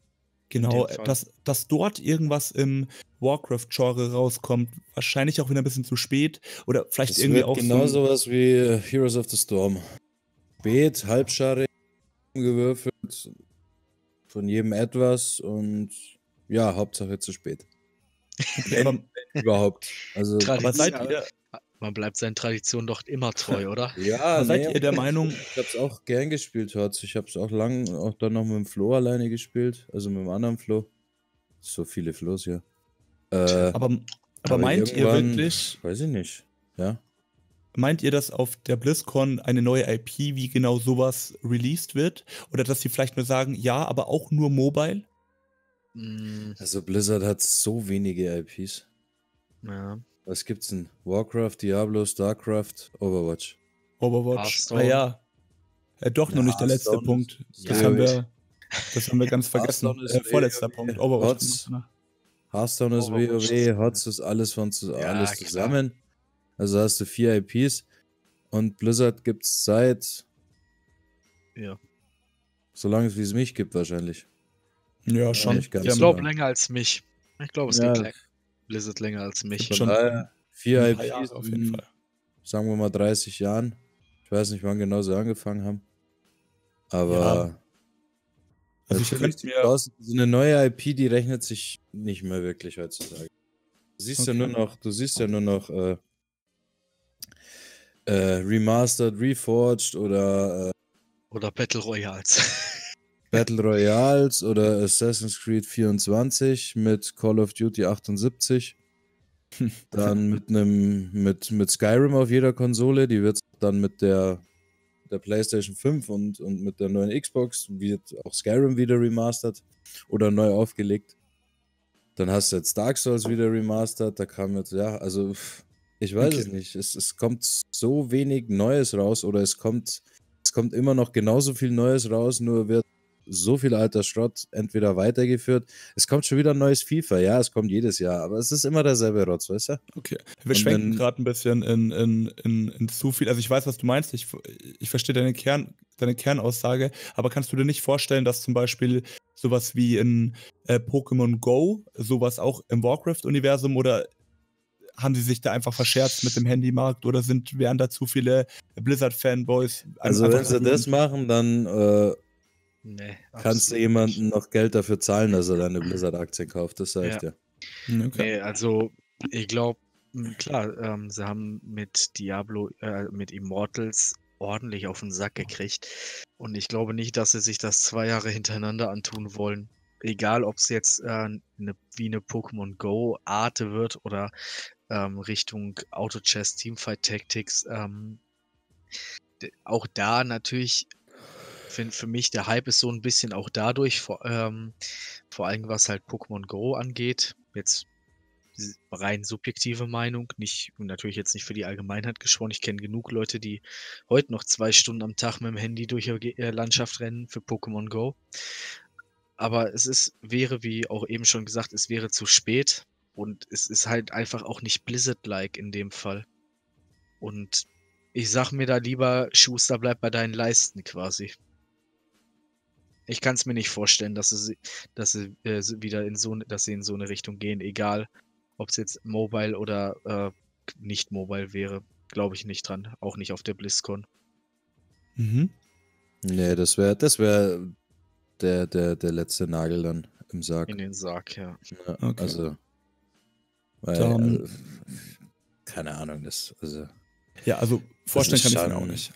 Genau, dem Fall. dass, dass dort irgendwas im Warcraft-Genre rauskommt. Wahrscheinlich auch wieder ein bisschen zu spät. Oder vielleicht Das irgendwie wird auch genau so. sowas wie äh, Heroes of the Storm. Spät, halbscharig, gewürfelt, von jedem etwas und ja, Hauptsache zu spät. Okay, aber, Überhaupt. Also, aber seid Tradition, ihr, man bleibt seinen Traditionen doch immer treu, oder? ja, aber seid nee, ihr der Meinung, ich hab's auch gern gespielt, Hotz. Ich hab's auch lang, auch dann noch mit dem Flo alleine gespielt, also mit dem anderen Flo. So viele Flo's hier. Äh, aber, aber aber meint ihr irgendwann, wirklich, weiß ich nicht, ja. meint ihr, dass auf der BlizzCon eine neue I P wie genau sowas released wird? Oder dass sie vielleicht nur sagen, ja, aber auch nur Mobile? Mm, Also Blizzard hat so wenige I Ps. ja. Was gibt's denn? Warcraft, Diablo, Starcraft, Overwatch. Overwatch. Ah Hearthstone. ja. Äh, doch noch Ja, nicht der letzte Hearthstone Punkt. ist- Das Ja. haben wir, das haben wir ganz vergessen. Hearthstone ist Äh, vorletzter WoW. Punkt. Overwatch. Hots. kommt noch danach. Hearthstone ist Overwatch WoW, ist- Hots ist alles von zu, Ja, alles klar. zusammen. Also hast du vier I Ps und Blizzard gibt's seit Ja. so lange wie es mich gibt wahrscheinlich. Ja, schon. nicht ganz Die Ich haben- so. glaube länger als mich. Ich glaube, es Ja. geht länger. Blizzard länger als mich. Von schon daher vier ein I paar Ps Jahre auf jeden in, Fall. sagen wir mal dreißig Jahren. Ich weiß nicht, wann genau sie angefangen haben. Aber Ja. Also ich natürlich könnte die mir, Chance- so eine neue I P, die rechnet sich nicht mehr wirklich heutzutage. Du siehst ja Okay. nur noch, du siehst ja nur noch äh, äh, Remastered, Reforged oder äh, Oder Battle Royals. Battle Royals oder Assassin's Creed vierundzwanzig mit Call of Duty achtundsiebzig. Dann mit einem mit, mit Skyrim auf jeder Konsole, die wird dann mit der, der PlayStation fünf und, und mit der neuen Xbox wird auch Skyrim wieder remastered oder neu aufgelegt. Dann hast du jetzt Dark Souls wieder remastered, da kam jetzt, ja, also pff, ich weiß Okay. es nicht. Es, es kommt so wenig Neues raus oder es kommt, es kommt immer noch genauso viel Neues raus, nur wird so viel alter Schrott entweder weitergeführt. Es kommt schon wieder ein neues FIFA, ja, es kommt jedes Jahr, aber es ist immer derselbe Rotz, weißt du? okay. Wir Und schwenken wenn- gerade ein bisschen in, in, in, in zu viel. Also ich weiß, was du meinst. Ich, ich verstehe deine, Kern, deine Kernaussage. Aber kannst du dir nicht vorstellen, dass zum Beispiel sowas wie in äh, Pokémon Go, sowas auch im Warcraft-Universum oder haben sie sich da einfach verscherzt mit dem Handymarkt oder sind, wären da zu viele Blizzard-Fanboys? Also einfach wenn sie verwöhnt? das machen, dann äh, Nee, kannst du absolut jemanden nicht. noch Geld dafür zahlen, dass er deine Blizzard-Aktien kauft, das sag ich Ja. dir. Hm, Okay. Nee, also ich glaube, klar, ähm, sie haben mit Diablo, äh, mit Immortals ordentlich auf den Sack gekriegt. Und ich glaube nicht, dass sie sich das zwei Jahre hintereinander antun wollen. Egal, ob es jetzt äh, ne, wie eine Pokémon Go Arte wird oder ähm, Richtung Auto Chess Teamfight Tactics. Ähm, d- auch da natürlich, für, für mich, der Hype ist so ein bisschen auch dadurch, vor, ähm, vor allem was halt Pokémon Go angeht. Jetzt s- rein subjektive Meinung, nicht, und natürlich jetzt nicht für die Allgemeinheit gesprochen. Ich kenne genug Leute, die heute noch zwei Stunden am Tag mit dem Handy durch die Ge- äh, Landschaft rennen für Pokémon Go. Aber es ist, wäre, wie auch eben schon gesagt, es wäre zu spät und es ist halt einfach auch nicht Blizzard-like in dem Fall. Und ich sag mir da lieber, Schuster, bleib bei deinen Leisten quasi. Ich kann es mir nicht vorstellen, dass sie, dass sie äh, so wieder in so, dass sie in so eine Richtung gehen, egal ob es jetzt mobile oder äh, nicht mobile wäre. Glaube ich nicht dran. Auch nicht auf der BlizzCon. Mhm. Nee, das wäre das wär der, der, der letzte Nagel dann im Sarg. In den Sarg, ja. Ja, Okay. Also, weil, Dann- also, keine Ahnung, das, also, Ja, also vorstellen ist kann ich es mir schon- auch nicht.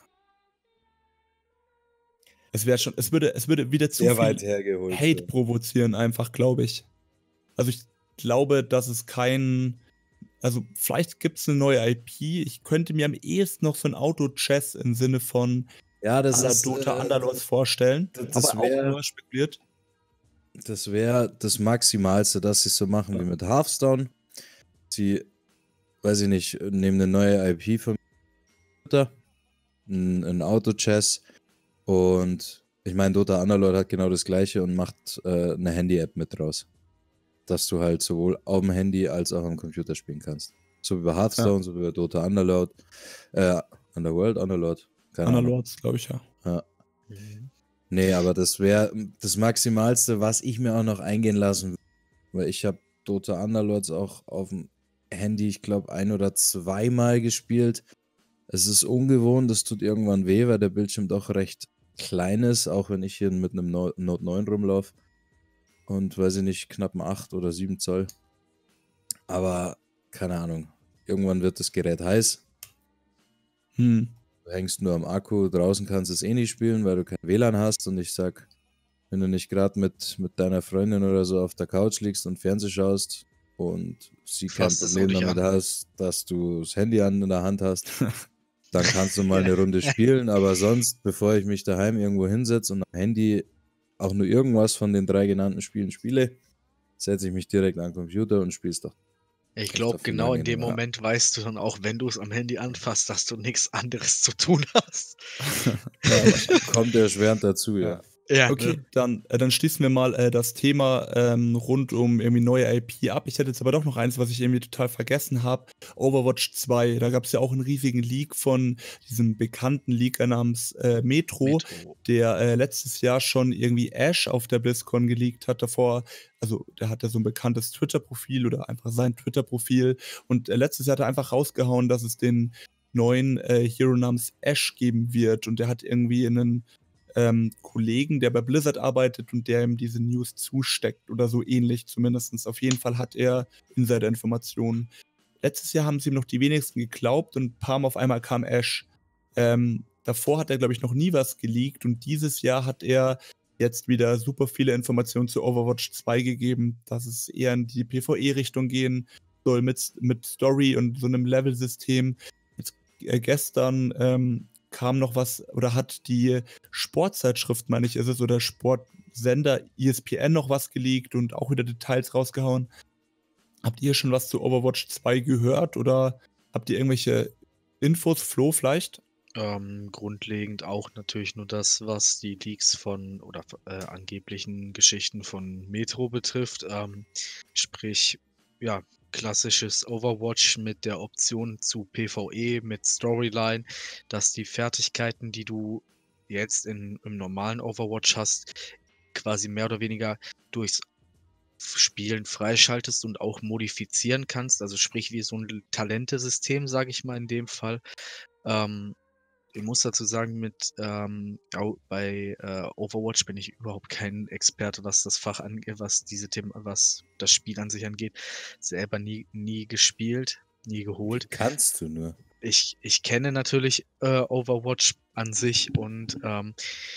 Es wäre schon, es würde, es würde wieder zu sehr viel weit hergeholt. Hate provozieren, einfach, glaube ich. Also ich glaube, dass es kein. Also vielleicht gibt es eine neue I P. Ich könnte mir am ehesten noch so ein Auto-Chess im Sinne von Ja, das aller ist, Dota äh, Underlords vorstellen. das- das aber wär- auch nur spekuliert. Das wäre das Maximalste, dass sie so machen wie mit Hearthstone. Sie, weiß ich nicht, nehmen eine neue I P von Dota, ein, ein Auto-Chess und ich meine, Dota Underlord hat genau das gleiche und macht äh, eine Handy-App mit draus. Dass du halt sowohl auf dem Handy als auch am Computer spielen kannst. So wie bei Hearthstone, so wie bei Dota Underlord, äh, Underworld, Underlord, keine Ahnung. Underlords, glaube ich, ja. Mhm. Nee, aber das wäre das Maximalste, was ich mir auch noch eingehen lassen würde. Weil ich habe Dota Underlords auch auf dem Handy, ich glaube, ein oder zweimal gespielt. Es ist ungewohnt, es tut irgendwann weh, weil der Bildschirm doch recht klein ist, auch wenn ich hier mit einem No- Note neun rumlaufe. Und weiß ich nicht, knapp ein acht oder sieben Zoll. Aber keine Ahnung. Irgendwann wird das Gerät heiß. Hm. Du hängst nur am Akku. Draußen kannst du es eh nicht spielen, weil du kein W L A N hast. Und ich sag, wenn du nicht gerade mit, mit deiner Freundin oder so auf der Couch liegst und Fernseh schaust und sie kein Fasst es auch Problem nicht damit an. hast, dass du das Handy an in der Hand hast, dann kannst du mal eine Runde spielen. Aber sonst, bevor ich mich daheim irgendwo hinsetze und am Handy auch nur irgendwas von den drei genannten Spielen spiele, setze ich mich direkt an den Computer und spiele es doch. Ich Ist glaube, doch viel genau in dem angenehmer, ja. Moment weißt du dann auch, wenn du es am Handy anfasst, dass du nichts anderes zu tun hast. Ja, wahrscheinlich kommt erschwerend dazu, ja. Ja. Ja, Okay, ne? dann, äh, dann schließen wir mal äh, das Thema ähm, rund um irgendwie neue I P ab. Ich hätte jetzt aber doch noch eins, was ich irgendwie total vergessen habe. Overwatch zwei, da gab es ja auch einen riesigen Leak von diesem bekannten Leaker namens äh, Metro, Metro. der äh, letztes Jahr schon irgendwie Ash auf der BlizzCon geleakt hat. Davor, also der hatte so ein bekanntes Twitter-Profil oder einfach sein Twitter-Profil. Und äh, letztes Jahr hat er einfach rausgehauen, dass es den neuen äh, Hero namens Ash geben wird. Und der hat irgendwie einen ähm, Kollegen, der bei Blizzard arbeitet und der ihm diese News zusteckt oder so ähnlich zumindest. Auf jeden Fall hat er Insider-Informationen. Letztes Jahr haben sie ihm noch die wenigsten geglaubt und ein paar Mal auf einmal kam Ash. Ähm, davor hat er, glaube ich, noch nie was geleakt und dieses Jahr hat er jetzt wieder super viele Informationen zu Overwatch zwei gegeben, dass es eher in die PvE-Richtung gehen soll mit, mit Story und so einem Level-System. Jetzt, äh, gestern ähm, kam noch was oder hat die Sportzeitschrift, meine ich, ist es, oder Sportsender E S P N noch was geleakt und auch wieder Details rausgehauen. Habt ihr schon was zu Overwatch zwei gehört oder habt ihr irgendwelche Infos, Flo vielleicht? Ähm, grundlegend auch natürlich nur das, was die Leaks von oder äh, angeblichen Geschichten von Metro betrifft. Ähm, sprich, ja, klassisches Overwatch mit der Option zu PvE, mit Storyline, dass die Fertigkeiten, die du jetzt in, im normalen Overwatch hast, quasi mehr oder weniger durchs Spielen freischaltest und auch modifizieren kannst. Also sprich wie so ein Talentesystem, sage ich mal in dem Fall. Ähm, ich muss dazu sagen, mit ähm, au bei, äh, Overwatch bin ich überhaupt kein Experte, was das Fach angeht, was diese Themen was das Spiel an sich angeht. Selber nie nie gespielt, nie geholt. Kannst du nur. Ich ich kenne natürlich, äh, Overwatch an sich und, ähm,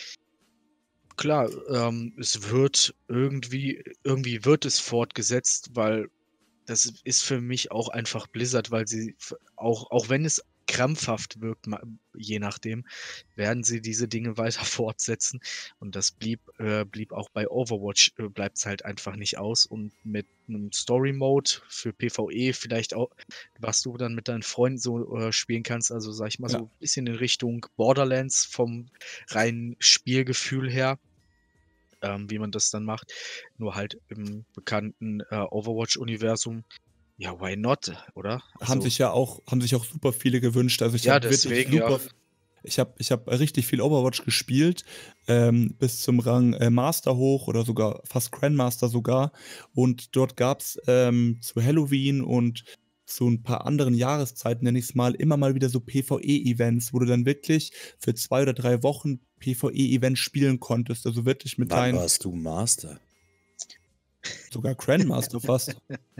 klar, ähm, es wird irgendwie irgendwie wird es fortgesetzt, weil das ist für mich auch einfach Blizzard, weil sie f auch auch wenn es krampfhaft wirkt, ma je nachdem, werden sie diese Dinge weiter fortsetzen. Und das blieb äh, blieb auch bei Overwatch äh, bleibt's halt einfach nicht aus. Und mit 'nem Story Mode für PvE vielleicht auch, was du dann mit deinen Freunden so, äh, spielen kannst, also, sage ich mal, Ja. so bisschen in Richtung Borderlands vom reinen Spielgefühl her, ähm, wie man das dann macht, nur halt im bekannten, äh, Overwatch-Universum. Ja, why not, oder? Haben Also sich ja auch haben sich auch super viele gewünscht. Also, ich ja, habe wirklich deswegen, ja. super ich habe ich habe richtig viel Overwatch gespielt, ähm, bis zum Rang, äh, Master hoch oder sogar fast Grandmaster sogar. Und dort gab's, ähm, zu Halloween und zu ein paar anderen Jahreszeiten, nenne ich's mal, immer mal wieder so PvE-Events, wo du dann wirklich für zwei oder drei Wochen PvE-Events spielen konntest. Also, wirklich mit Wann deinen warst du Master? sogar Grandmaster fast.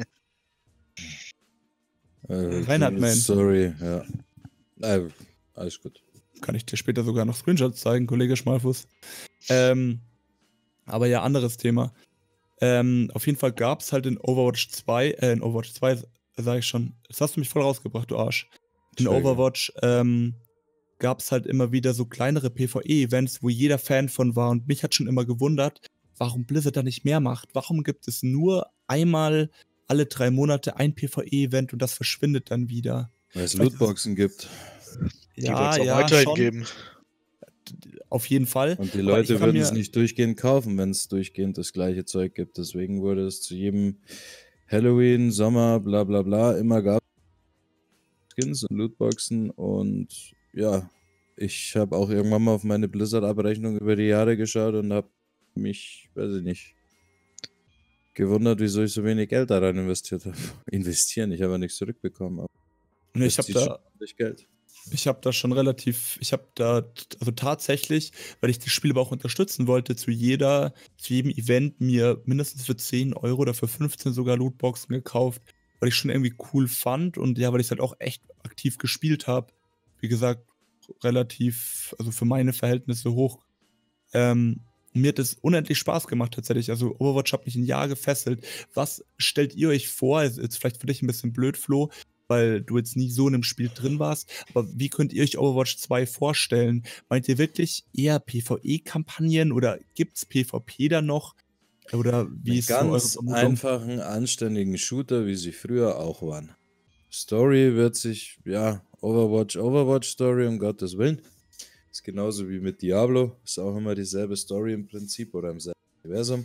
Äh, Reinhard, man. sorry, ja. Äh, alles gut. Kann ich dir später sogar noch Screenshots zeigen, Kollege Schmalfuß. Ähm, aber ja, anderes Thema. Ähm, auf jeden Fall gab es halt in Overwatch zwei, äh, in Overwatch zwei, sage ich schon, das hast du mich voll rausgebracht, du Arsch. In Entschuldigung. Overwatch ähm, gab es halt immer wieder so kleinere PvE-Events, wo jeder Fan von war. Und mich hat schon immer gewundert, warum Blizzard da nicht mehr macht. Warum gibt es nur einmal alle drei Monate ein PvE-Event und das verschwindet dann wieder? Weil es Vielleicht ist es- Lootboxen gibt. Die Ja, wird's auch ja, weiterhin schon. geben. Auf jeden Fall. Und die Aber ich Leute kann würden es mir, nicht durchgehend kaufen, wenn es durchgehend das gleiche Zeug gibt. Deswegen wurde es zu jedem Halloween, Sommer, bla bla bla, immer gab Skins und Lootboxen und ja, ich habe auch irgendwann mal auf meine Blizzard-Abrechnung über die Jahre geschaut und habe mich, weiß ich nicht, gewundert, wieso ich so wenig Geld da rein investiert habe. Investieren, ich habe ja nichts zurückbekommen, aber Und das ich habe zieht schon da, ordentlich Geld. ich habe da schon relativ, ich habe da, t- also tatsächlich, weil ich die Spiele aber auch unterstützen wollte, zu jeder, zu jedem Event mir mindestens für zehn Euro oder für fünfzehn sogar Lootboxen gekauft, weil ich schon irgendwie cool fand und ja, weil ich halt auch echt aktiv gespielt habe. Wie gesagt, relativ, also für meine Verhältnisse hoch. Ähm, mir hat es unendlich Spaß gemacht tatsächlich. Also Overwatch hat mich ein Jahr gefesselt. Was stellt ihr euch vor? Ist jetzt vielleicht für dich ein bisschen blöd, Flo, weil du jetzt nie so in dem Spiel drin warst. Aber wie könnt ihr euch Overwatch zwei vorstellen? Meint ihr wirklich eher PvE-Kampagnen oder gibt's PvP da noch? Oder wie Einen ist so eure ganz Vermutung? einfachen, anständigen Shooter, wie sie früher auch waren. Story wird sich, ja, Overwatch, Overwatch Story, um Gottes Willen. Ist genauso wie mit Diablo. Ist auch immer dieselbe Story im Prinzip oder im selben Universum.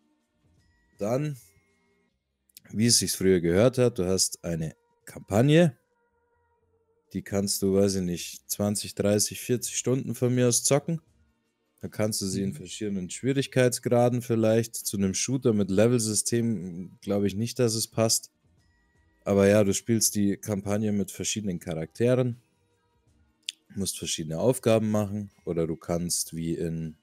Dann, wie es sich früher gehört hat, du hast eine Kampagne. Die kannst du, weiß ich nicht, zwanzig, dreißig, vierzig Stunden von mir aus zocken. Dann kannst du sie in verschiedenen Schwierigkeitsgraden vielleicht. Zu einem Shooter mit Level-System glaube ich nicht, dass es passt. Aber ja, du spielst die Kampagne mit verschiedenen Charakteren, musst verschiedene Aufgaben machen oder du kannst wie in,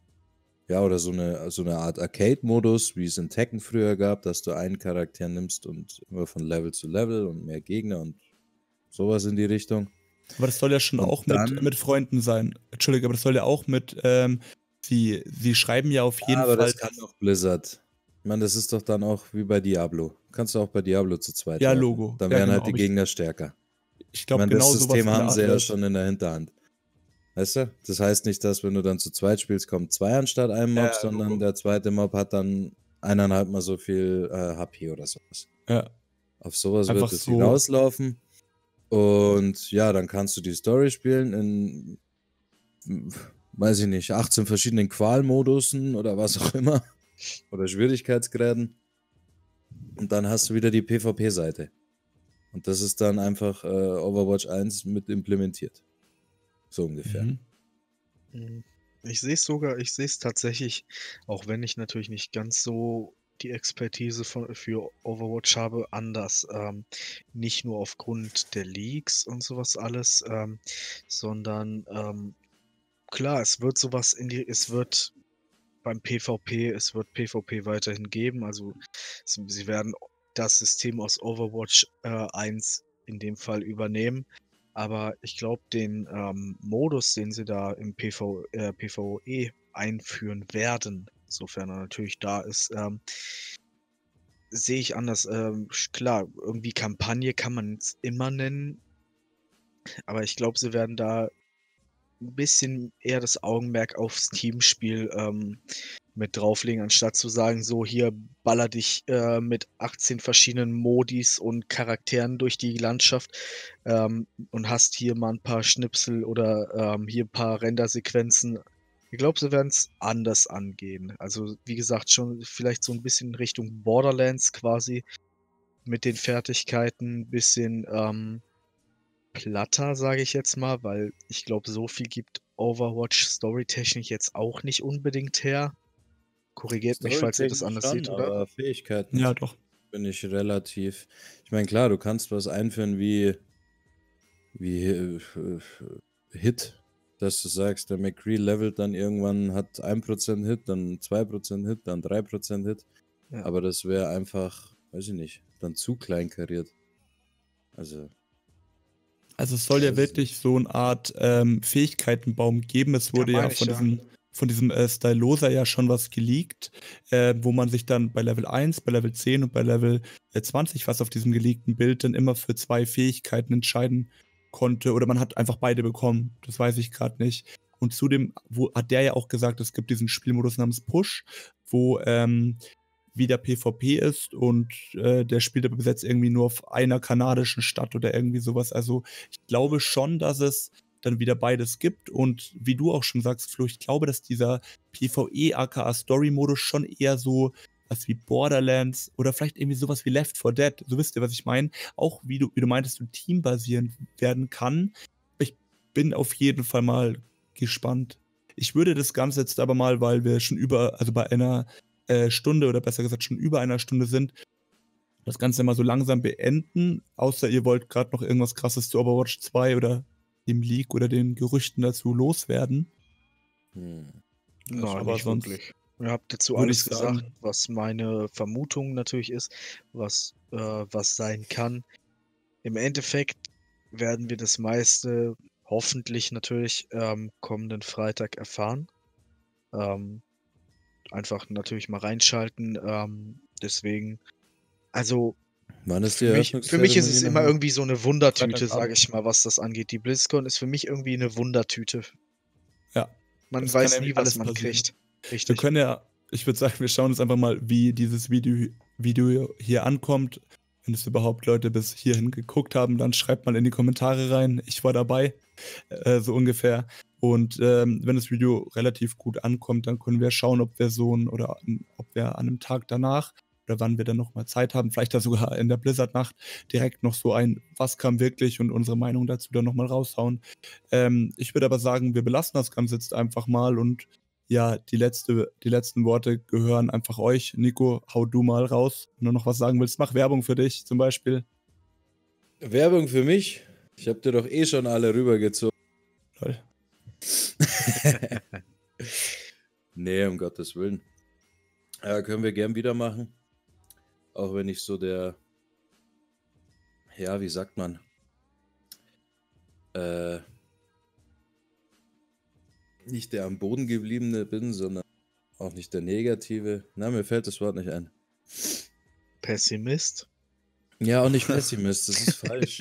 ja, oder so eine, so eine Art Arcade-Modus, wie es in Tekken früher gab, dass du einen Charakter nimmst und immer von Level zu Level und mehr Gegner und sowas in die Richtung. Aber das soll ja schon Und auch mit, dann, mit Freunden sein. Entschuldige, aber das soll ja auch mit, ähm, sie, sie schreiben ja auf jeden aber Fall, das kann auch Blizzard. Ich meine, das ist doch dann auch wie bei Diablo. Kannst du auch bei Diablo zu zweit ja, laufen. Logo. Dann Ja, wären genau. halt die Aber ich, Gegner stärker. ich Ich glaube, meine, das genau sowas System in der haben Art sie ja wär's. schon in der Hinterhand. Weißt du? Das heißt nicht, dass wenn du dann zu zweit spielst, kommen zwei anstatt einem Mob, Ja, sondern Logo. der zweite Mob hat dann eineinhalb Mal so viel äh, H P oder sowas. Ja, Auf sowas einfach wird es so. hinauslaufen. Und ja, dann kannst du die Story spielen in, hm, weiß ich nicht, achtzehn verschiedenen Qualmodusen oder was auch immer. Oder Schwierigkeitsgraden. Und dann hast du wieder die PvP-Seite. Und das ist dann einfach äh, Overwatch eins mit implementiert. So ungefähr. Mhm. Mhm. Ich sehe es sogar, ich sehe es tatsächlich, auch wenn ich natürlich nicht ganz so die Expertise von, für Overwatch habe, anders. Ähm, nicht nur aufgrund der Leaks und sowas alles, ähm, sondern ähm, klar, es wird sowas in die, es wird beim PvP, es wird PvP weiterhin geben. Also s- sie werden das System aus Overwatch äh, eins in dem Fall übernehmen. Aber ich glaube, den ähm, Modus, den sie da im PV, äh, PvE einführen werden, sofern er natürlich da ist, ähm, sehe ich anders. Ähm, sch- klar, irgendwie Kampagne kann man es immer nennen, aber ich glaube, sie werden da ein bisschen eher das Augenmerk aufs Teamspiel ähm, mit drauflegen, anstatt zu sagen, so hier baller dich äh, mit achtzehn verschiedenen Modis und Charakteren durch die Landschaft ähm, und hast hier mal ein paar Schnipsel oder ähm, hier ein paar Rendersequenzen. Ich glaube, sie werden es anders angehen. Also wie gesagt, schon vielleicht so ein bisschen in Richtung Borderlands quasi mit den Fertigkeiten, ein bisschen ähm, platter, sage ich jetzt mal, weil ich glaube, so viel gibt Overwatch storytechnisch jetzt auch nicht unbedingt her. Korrigiert mich, falls ihr das Storytechnisch anders schon, seht, oder? aber Fähigkeiten Ja, doch. bin ich relativ. Ich meine, klar, du kannst was einführen wie, wie äh, Hit, dass du sagst, der McCree levelt dann irgendwann, hat ein Prozent Hit, dann zwei Prozent Hit, dann drei Prozent Hit. Ja. Aber das wäre einfach, weiß ich nicht, dann zu kleinkariert. Also, Also es soll ja weiß ich wirklich nicht. so eine Art ähm, Fähigkeitenbaum geben. Es wurde ja meine ich, von ja. diesem, von diesem äh, Stylosa ja schon was geleakt, äh, wo man sich dann bei Level eins, bei Level zehn und bei Level äh, zwanzig, was auf diesem geleakten Bild dann immer für zwei Fähigkeiten entscheiden konnte. Oder man hat einfach beide bekommen. Das weiß ich gerade nicht. Und zudem wo, hat der ja auch gesagt, es gibt diesen Spielmodus namens Push, wo ähm, wieder PvP ist und äh, der spielt aber bis jetzt irgendwie nur auf einer kanadischen Stadt oder irgendwie sowas. Also ich glaube schon, dass es dann wieder beides gibt und wie du auch schon sagst, Flo, ich glaube, dass dieser PvE aka Story-Modus schon eher so was wie Borderlands oder vielleicht irgendwie sowas wie Left four Dead, so wisst ihr, was ich meine, auch wie du, wie du meintest, so teambasierend werden kann. Ich bin auf jeden Fall mal gespannt. Ich würde das Ganze jetzt aber mal, weil wir schon über, also bei einer äh, Stunde oder besser gesagt schon über einer Stunde sind, das Ganze mal so langsam beenden. Außer ihr wollt gerade noch irgendwas Krasses zu Overwatch zwei oder dem Leak oder den Gerüchten dazu loswerden. Hm. Nein, aber nicht sonst wirklich. Ihr habt dazu würde alles ich gesagt, sagen- was meine Vermutung natürlich ist, was, äh, was sein kann. Im Endeffekt werden wir das meiste hoffentlich natürlich ähm, kommenden Freitag erfahren. Ähm, einfach natürlich mal reinschalten. Ähm, deswegen, also Wann ist die für mich, für mich ist es Eröffnungszeremonie immer nochmal? irgendwie so eine Wundertüte, Freitagabend. sage ich mal, was das angeht. Die BlizzCon ist für mich irgendwie eine Wundertüte. Ja. Man Es kann weiß nämlich nie, was alles man passieren. kriegt. Wir Richtig. können ja, ich würde sagen, wir schauen uns einfach mal, wie dieses Video, Video hier ankommt. Wenn es überhaupt Leute bis hierhin geguckt haben, dann schreibt mal in die Kommentare rein. Ich war dabei, äh, so ungefähr. Und ähm, wenn das Video relativ gut ankommt, dann können wir schauen, ob wir so ein, oder an- ob wir an einem Tag danach oder wann wir dann nochmal Zeit haben, vielleicht da sogar in der Blizzard-Nacht direkt noch so ein, was kam wirklich und unsere Meinung dazu dann nochmal raushauen. Ähm, ich würde aber sagen, wir belassen das Ganze jetzt einfach mal und ja, die, letzte, die letzten Worte gehören einfach euch. Nico, hau du mal raus. Wenn du noch was sagen willst, mach Werbung für dich zum Beispiel. Werbung für mich? Ich hab dir doch eh schon alle rübergezogen. Toll. Nee, um Gottes Willen. Ja, können wir gern wieder machen. Auch wenn ich so der, ja, wie sagt man, äh, nicht der am Boden gebliebene bin, sondern auch nicht der Negative. Na, mir fällt das Wort nicht ein. Pessimist. Ja, auch nicht Pessimist, das ist falsch.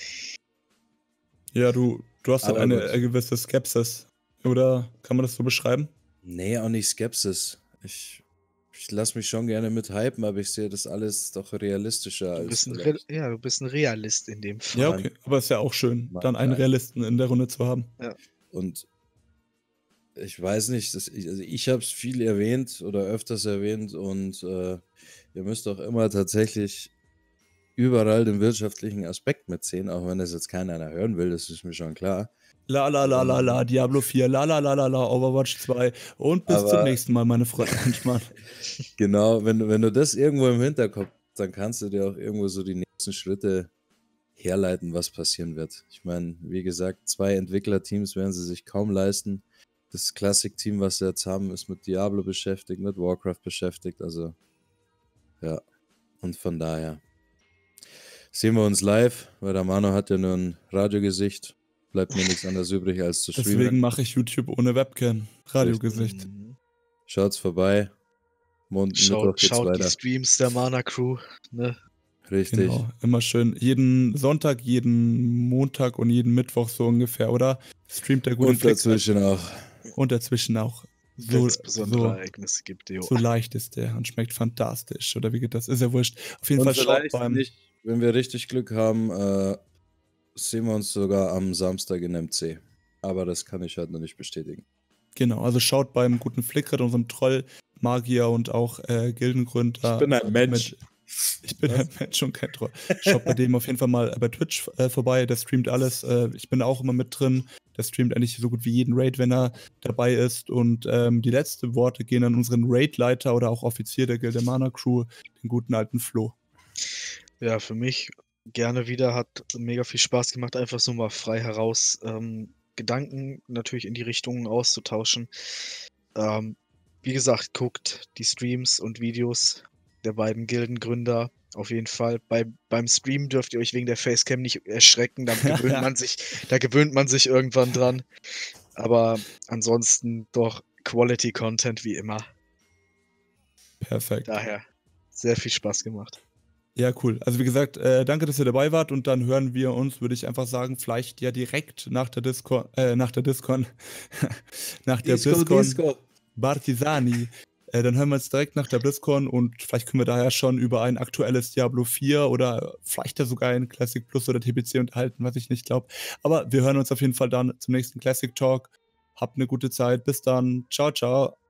Ja, du, du hast doch Aber eine gut. äh, gewisse Skepsis. Oder kann man das so beschreiben? Nee, auch nicht Skepsis. Ich, ich lasse mich schon gerne mit hypen, aber ich sehe das alles doch realistischer Du als bist, ein Re vielleicht ja, du bist ein Realist in dem Fall. Ja, Mann. okay. Aber ist ja auch schön, Mann, dann einen nein. Realisten in der Runde zu haben. Und ich weiß nicht, das, ich, also ich habe es viel erwähnt oder öfters erwähnt und äh, ihr müsst auch immer tatsächlich überall den wirtschaftlichen Aspekt mitsehen, auch wenn das jetzt keiner hören will, das ist mir schon klar. La la la la la, Diablo vier, la la la la la, Overwatch zwei und bis Aber- zum nächsten Mal, meine Freunde. Manchmal. Genau, wenn, du- wenn du das irgendwo im Hinterkopf, dann kannst du dir auch irgendwo so die nächsten Schritte herleiten, was passieren wird. Ich meine, wie gesagt, zwei Entwicklerteams werden sie sich kaum leisten. Das Classic-Team, was sie jetzt haben, ist mit Diablo beschäftigt, mit Warcraft beschäftigt, also ja, und von daher sehen wir uns live, weil der Mano hat ja nur ein Radiogesicht, bleibt mir nichts anderes übrig als zu Deswegen streamen. mache ich YouTube ohne Webcam. Radiogesicht. Mhm. Schaut's vorbei. Mond, Schaut, Mittwoch geht's schaut die weiter. Streams der Mana Crew. Ne? Richtig. Genau, immer schön. Jeden Sonntag, jeden Montag und jeden Mittwoch so ungefähr, oder? Streamt der gute Und Flick. dazwischen auch. Und dazwischen auch. Wenn So, es besondere so, Ereignisse gibt, jo. so leicht ist der und schmeckt fantastisch. Oder wie geht das? Ist ja wurscht. Auf jeden Und Fall schaut vielleicht, beim. nicht, wenn wir richtig Glück haben, äh, sehen wir uns sogar am Samstag in M C. Aber das kann ich halt noch nicht bestätigen. Genau, also schaut beim guten Flickert, unserem Troll, Magier und auch äh, Gildengründer. ein Mit, ich bin Was? ein Mensch und kein Troll. Schaut bei dem auf jeden Fall mal bei Twitch äh, vorbei. Der streamt alles. Äh, ich bin auch immer mit drin. Der streamt eigentlich so gut wie jeden Raid, wenn er dabei ist. Und ähm, die letzten Worte gehen an unseren Raid-Leiter oder auch Offizier der Gildemana Crew, den guten alten Flo. Ja, für mich gerne wieder, hat mega viel Spaß gemacht, einfach so mal frei heraus ähm, Gedanken natürlich in die Richtungen auszutauschen. Ähm, wie gesagt, guckt die Streams und Videos der beiden Gildengründer. Auf jeden Fall. Bei, beim Stream dürft ihr euch wegen der Facecam nicht erschrecken. Da gewöhnt man sich, da gewöhnt man sich irgendwann dran. Aber ansonsten doch Quality Content wie immer. Perfekt. Daher sehr viel Spaß gemacht. Ja, cool. Also wie gesagt, äh, danke, dass ihr dabei wart und dann hören wir uns, würde ich einfach sagen, vielleicht ja direkt nach der Discord, äh, nach der Discord, nach der Disco, BlizzCon Disco. Bartisani. Äh, dann hören wir uns direkt nach der BlizzCon und vielleicht können wir daher schon über ein aktuelles Diablo vier oder vielleicht ja sogar ein Classic Plus oder T B C unterhalten, was ich nicht glaube. Aber wir hören uns auf jeden Fall dann zum nächsten Classic Talk. Habt eine gute Zeit. Bis dann. Ciao, ciao.